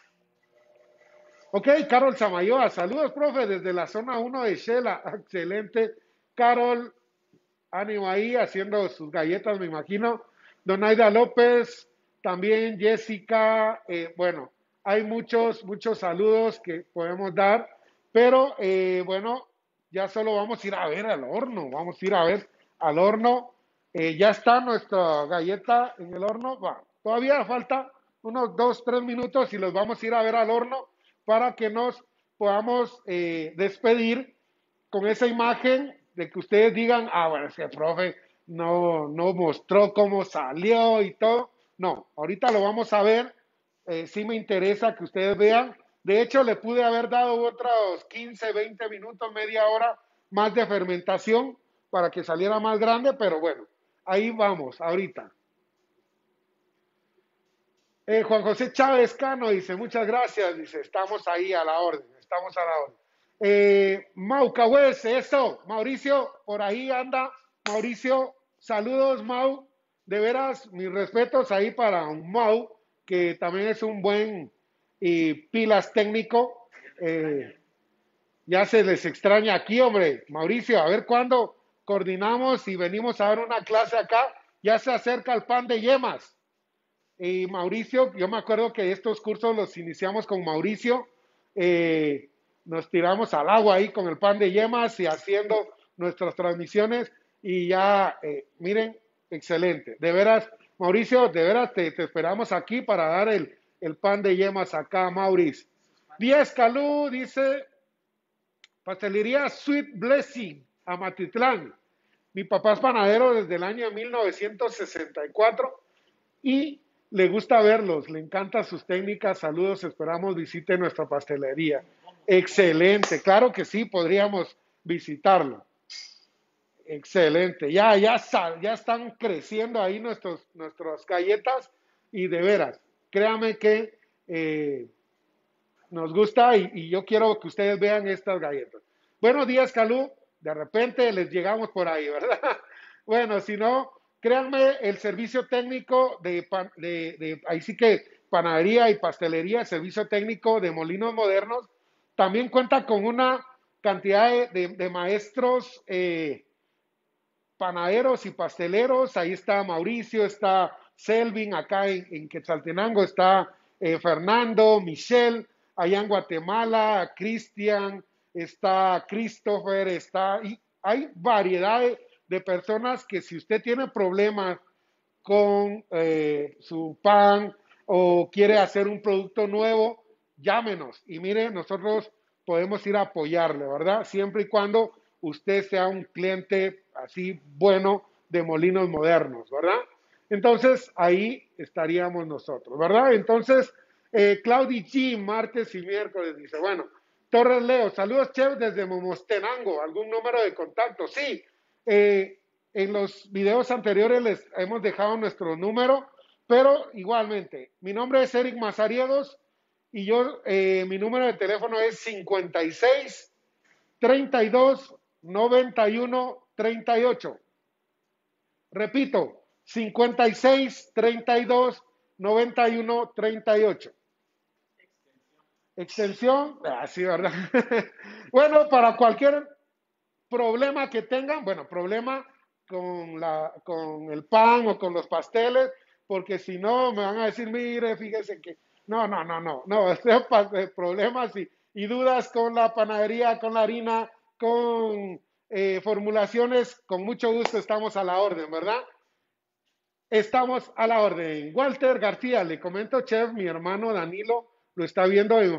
Ok, Carol Samayoa, saludos, profe, desde la zona uno de Shela. Excelente. Carol, ánimo ahí, haciendo sus galletas, me imagino. Donaida López, también Jessica. Eh, bueno, hay muchos, muchos saludos que podemos dar, pero eh, bueno, ya solo vamos a ir a ver al horno. Vamos a ir a ver al horno. Eh, ya está nuestra galleta en el horno. Va, todavía falta unos dos, tres minutos y los vamos a ir a ver al horno para que nos podamos eh, despedir con esa imagen de que ustedes digan, ah, bueno, ese profe no, no mostró cómo salió y todo. No, ahorita lo vamos a ver. Eh, sí me interesa que ustedes vean. De hecho, le pude haber dado otros quince, veinte minutos, media hora más de fermentación para que saliera más grande, pero bueno, ahí vamos, ahorita. Eh, Juan José Chávez Cano dice, muchas gracias, dice, estamos ahí a la orden, estamos a la orden. Eh, Mau Cahués, eso, Mauricio, por ahí anda, Mauricio, saludos Mau, de veras, mis respetos ahí para un Mau, que también es un buen y pilas técnico, eh, ya se les extraña aquí, hombre, Mauricio, a ver cuándo coordinamos y venimos a dar una clase acá, ya se acerca el pan de yemas. Y Mauricio, yo me acuerdo que estos cursos los iniciamos con Mauricio, eh, nos tiramos al agua ahí con el pan de yemas y haciendo nuestras transmisiones y ya, eh, miren, excelente. De veras, Mauricio, de veras te, te esperamos aquí para dar el, el, pan de yemas acá, Mauricio. Díaz Calú dice, pastelería Sweet Blessing, Amatitlán. Mi papá es panadero desde el año mil novecientos sesenta y cuatro y le gusta verlos, le encantan sus técnicas. Saludos, esperamos visite nuestra pastelería. Excelente, claro que sí, podríamos visitarlo. Excelente, ya, ya, ya están creciendo ahí nuestros, nuestras galletas y de veras, créame que eh, nos gusta y, y yo quiero que ustedes vean estas galletas. Buenos días, Calú, de repente les llegamos por ahí, ¿verdad? Bueno, si no, créanme, el servicio técnico de, pan, de, de, ahí sí que panadería y pastelería, el servicio técnico de Molinos Modernos, también cuenta con una cantidad de, de, de maestros eh, panaderos y pasteleros. Ahí está Mauricio, está Selvin, acá en, en Quetzaltenango está eh, Fernando, Michelle, allá en Guatemala, Cristian, está Christopher, está, y hay variedad de, de personas que si usted tiene problemas con eh, su pan o quiere hacer un producto nuevo, llámenos y mire, nosotros podemos ir a apoyarle, ¿verdad? Siempre y cuando usted sea un cliente así bueno de Molinos Modernos, ¿verdad? Entonces, ahí estaríamos nosotros, ¿verdad? Entonces, eh, Claudi G, martes y miércoles, dice, bueno, Torres Leo, saludos, chef, desde Momostenango, ¿algún número de contacto? Sí, eh, en los videos anteriores les hemos dejado nuestro número, pero igualmente, mi nombre es Eric Mazariegos y yo, eh, mi número de teléfono es cincuenta y seis, treinta y dos, noventa y uno, treinta y ocho. Repito, cincuenta y seis, treinta y dos, noventa y uno, treinta y ocho. Extensión, así, ah, ¿verdad? Bueno, para cualquier problema que tengan, bueno, problema con, la, con el pan o con los pasteles, porque si no me van a decir, mire, fíjese que, no, no, no, no, no, este problemas y, y dudas con la panadería, con la harina, con eh, formulaciones, con mucho gusto estamos a la orden, ¿verdad? Estamos a la orden. Walter García, le comento, chef, mi hermano Danilo lo está viendo en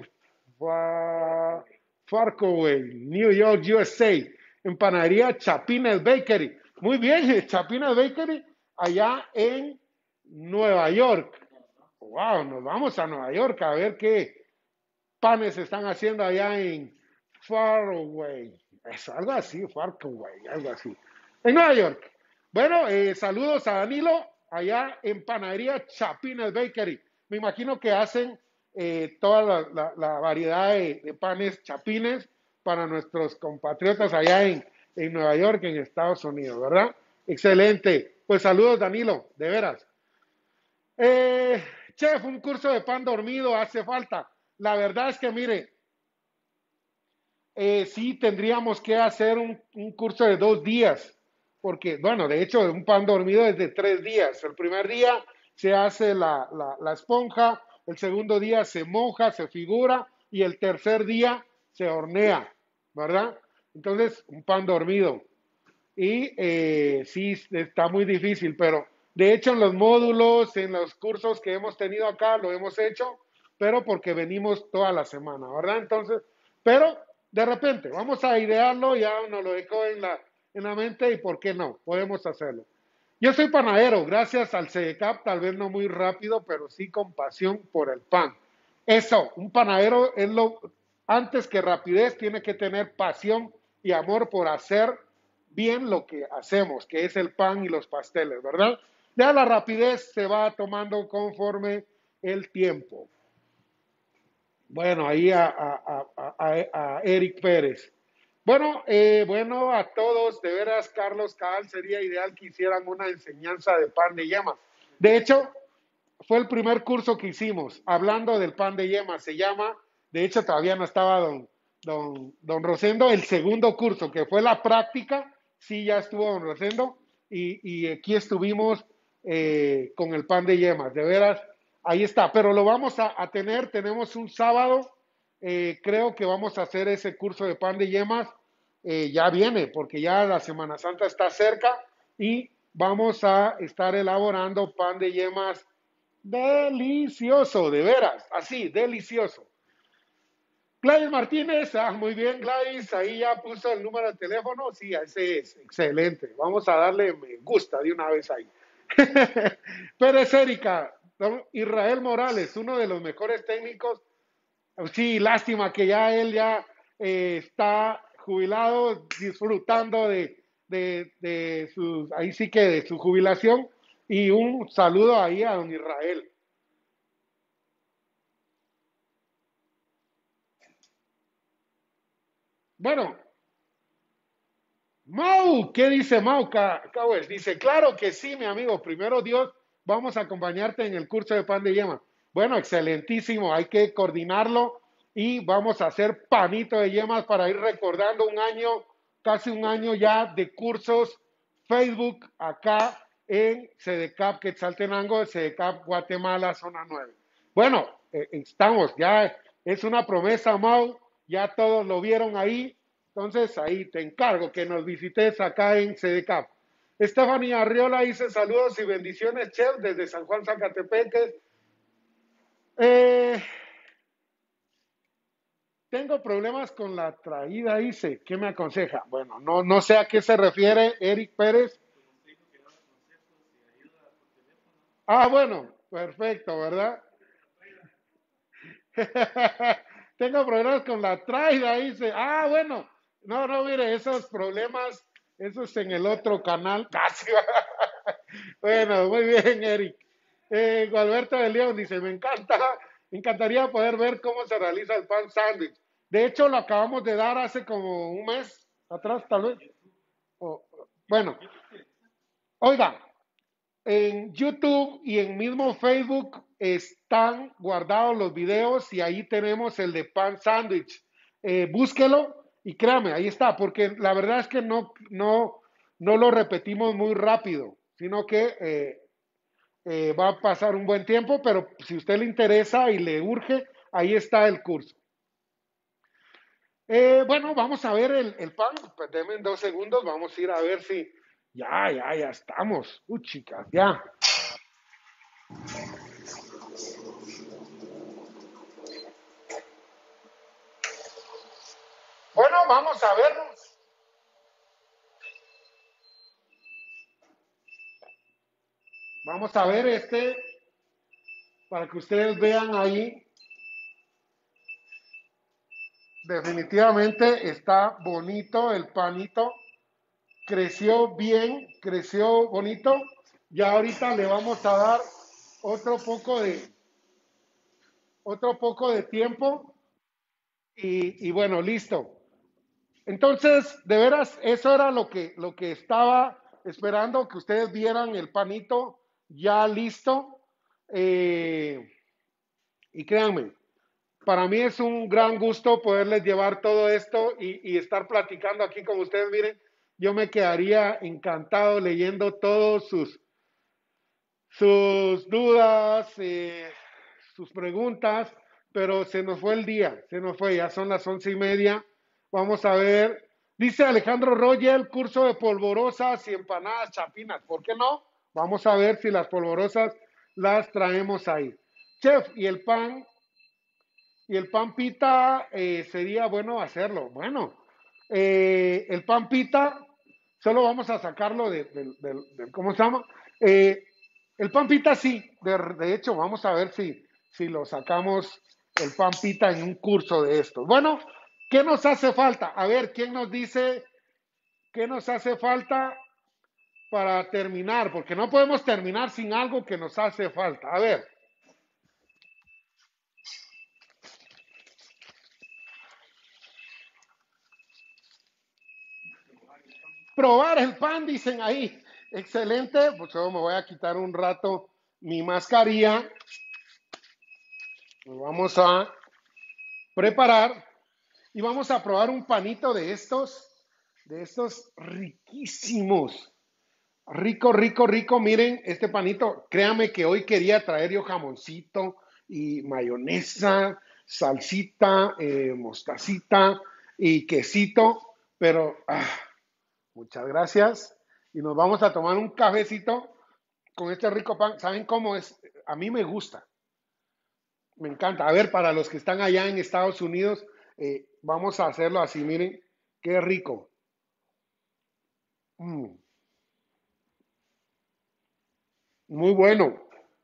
Farkoway, New York, U S A, en panadería Chapines Bakery. Muy bien, Chapines Bakery, allá en Nueva York. Wow, nos vamos a Nueva York a ver qué panes están haciendo allá en Farkoway. Es algo así, Farkoway, algo así. En Nueva York. Bueno, eh, saludos a Danilo, allá en panadería Chapines Bakery. Me imagino que hacen eh, toda la, la, la variedad de, de, panes chapines para nuestros compatriotas allá en, en Nueva York, en Estados Unidos, ¿verdad? Excelente. Pues saludos, Danilo, de veras. Eh, chef, un curso de pan dormido hace falta. La verdad es que, mire, eh, sí tendríamos que hacer un, un curso de dos días, porque, bueno, de hecho, un pan dormido es de tres días. El primer día se hace la, la, la esponja, el segundo día se moja, se figura, y el tercer día se hornea, ¿verdad? Entonces, un pan dormido. Y eh, sí, está muy difícil, pero De hecho, en los módulos, en los cursos que hemos tenido acá, lo hemos hecho, pero porque venimos toda la semana, ¿verdad? Entonces, pero de repente, vamos a idearlo, ya nos lo dejó en la, en la mente y ¿por qué no? Podemos hacerlo. Yo soy panadero, gracias al C D C A P, tal vez no muy rápido, pero sí con pasión por el pan. Eso, un panadero es lo, antes que rapidez, tiene que tener pasión y amor por hacer bien lo que hacemos, que es el pan y los pasteles, ¿verdad? Ya la rapidez se va tomando conforme el tiempo. Bueno, ahí a, a, a, a, a Eric Pérez. Bueno, eh, bueno, a todos, de veras, Carlos Cabal, sería ideal que hicieran una enseñanza de pan de yema. De hecho, fue el primer curso que hicimos, hablando del pan de yema, se llama, de hecho todavía no estaba don, don, don Rosendo, el segundo curso, que fue la práctica, sí ya estuvo don Rosendo, y, y aquí estuvimos eh, con el pan de yemas, de veras, ahí está, pero lo vamos a, a tener, tenemos un sábado, eh, creo que vamos a hacer ese curso de pan de yemas, eh, ya viene, porque ya la Semana Santa está cerca, y vamos a estar elaborando pan de yemas delicioso, de veras, así, delicioso. Gladys Martínez, ah, muy bien, Gladys, ahí ya puso el número de teléfono, sí, ese es, excelente. Vamos a darle me gusta de una vez ahí. Pérez Erika, don Israel Morales, uno de los mejores técnicos. Sí, lástima que ya él ya eh, está jubilado, disfrutando de, de, de sus, ahí sí que de su jubilación. Y un saludo ahí a don Israel. Bueno, Mau, ¿qué dice Mau Cowers? Dice, claro que sí, mi amigo, primero Dios, vamos a acompañarte en el curso de pan de yema. Bueno, excelentísimo, hay que coordinarlo y vamos a hacer panito de yemas para ir recordando un año, casi un año ya de cursos Facebook acá en C D C A P Quetzaltenango, C D C A P Guatemala, zona nueve. Bueno, eh, estamos, ya es una promesa, Mau, ya todos lo vieron ahí, entonces ahí te encargo que nos visites acá en C D C A P. Estefanía Arriola dice saludos y bendiciones, chef, desde San Juan Zacatepeque. Eh, tengo problemas con la traída, dice. ¿Qué me aconseja? Bueno, no, no sé a qué se refiere Eric Pérez. Ah, bueno, perfecto, ¿verdad? Tengo problemas con la traida, dice. Ah, bueno. No, no, mire, esos problemas, esos en el otro canal. Casi. Bueno, muy bien, Eric. Eh, Gualberto de León dice, me encanta, me encantaría poder ver cómo se realiza el pan sándwich. De hecho, lo acabamos de dar hace como un mes atrás, tal vez. O- bueno, oiga, en YouTube y en mismo Facebook están guardados los videos y ahí tenemos el de pan sándwich. Eh, búsquelo y créame, ahí está, porque la verdad es que no, no, no lo repetimos muy rápido, sino que eh, eh, va a pasar un buen tiempo, pero si a usted le interesa y le urge, ahí está el curso. Eh, bueno, vamos a ver el, el pan, pues denme dos segundos, vamos a ir a ver si ya, ya, ya estamos. Uy, chicas, ya. Bueno, vamos a vernos. Vamos a ver este, para que ustedes vean ahí. Definitivamente está bonito el panito. Creció bien, creció bonito. Ya ahorita le vamos a dar otro poco de, otro poco de tiempo. Y, y bueno, listo. Entonces, de veras, eso era lo que, lo que estaba esperando, que ustedes vieran el panito ya listo. Eh, y créanme, para mí es un gran gusto poderles llevar todo esto y, y estar platicando aquí con ustedes. Miren, yo me quedaría encantado leyendo todos sus, sus dudas, eh, sus preguntas, pero se nos fue el día, se nos fue, ya son las once y media. Vamos a ver. Dice Alejandro Roger, curso de polvorosas y empanadas chapinas. ¿Por qué no? Vamos a ver si las polvorosas las traemos ahí. Chef, ¿y el pan? ¿Y el pan pita eh, sería bueno hacerlo? Bueno, eh, el pan pita, solo vamos a sacarlo de, de- de- de- ¿cómo se llama? Eh, el pan pita sí, de, de hecho, vamos a ver si, si lo sacamos el pan pita en un curso de esto. Bueno, ¿qué nos hace falta? A ver, ¿quién nos dice qué nos hace falta para terminar? Porque no podemos terminar sin algo que nos hace falta. A ver, probar el pan, dicen ahí. Excelente, pues yo me voy a quitar un rato mi mascarilla. Nos vamos a preparar y vamos a probar un panito de estos, de estos riquísimos. Rico, rico, rico. Miren, este panito, créame que hoy quería traer yo jamoncito y mayonesa, salsita, eh, mostacita y quesito, pero ah, muchas gracias. Y nos vamos a tomar un cafecito con este rico pan. ¿Saben cómo es? A mí me gusta, me encanta. A ver, para los que están allá en Estados Unidos, eh, vamos a hacerlo así. Miren, qué rico. Mm, muy bueno.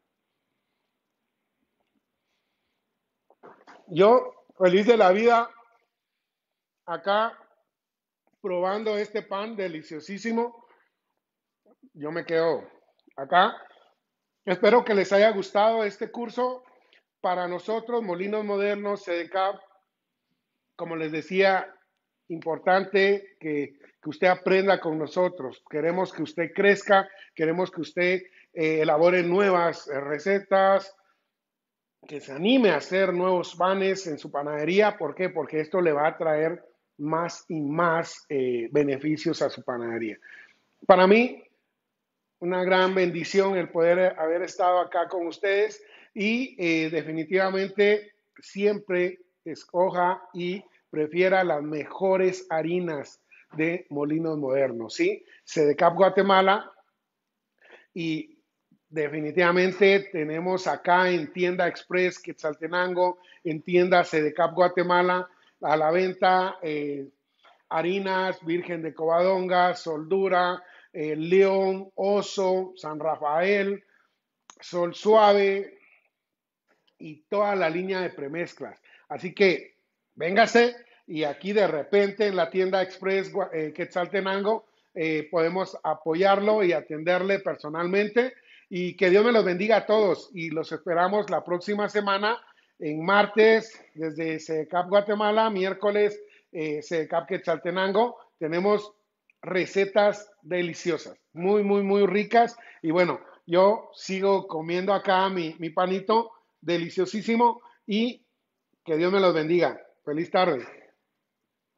Yo, feliz de la vida, acá probando este pan deliciosísimo. Yo me quedo acá. Espero que les haya gustado este curso. Para nosotros, Molinos Modernos, C D C A P, como les decía, importante que, que usted aprenda con nosotros. Queremos que usted crezca, queremos que usted eh, elabore nuevas eh, recetas, que se anime a hacer nuevos panes en su panadería. ¿Por qué? Porque esto le va a traer más y más eh, beneficios a su panadería. Para mí, una gran bendición el poder haber estado acá con ustedes y eh, definitivamente siempre escoja y prefiera las mejores harinas de Molinos Modernos, ¿sí? C D C A P Guatemala y definitivamente tenemos acá en Tienda Express Quetzaltenango, en Tienda C D C A P Guatemala, a la venta eh, harinas Virgen de Covadonga, Soldura, eh, León, Oso, San Rafael, Sol Suave y toda la línea de premezclas. Así que véngase y aquí de repente en la tienda Express eh, Quetzaltenango eh, podemos apoyarlo y atenderle personalmente. Y que Dios me los bendiga a todos y los esperamos la próxima semana en martes desde C D C A P Guatemala, miércoles eh, C D C A P Quetzaltenango. Tenemos recetas deliciosas, muy, muy, muy ricas. Y bueno, yo sigo comiendo acá mi, mi panito deliciosísimo y que Dios me los bendiga. Feliz tarde.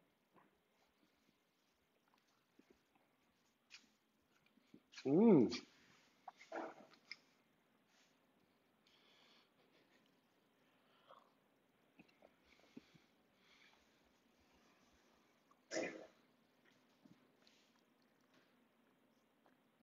Mm.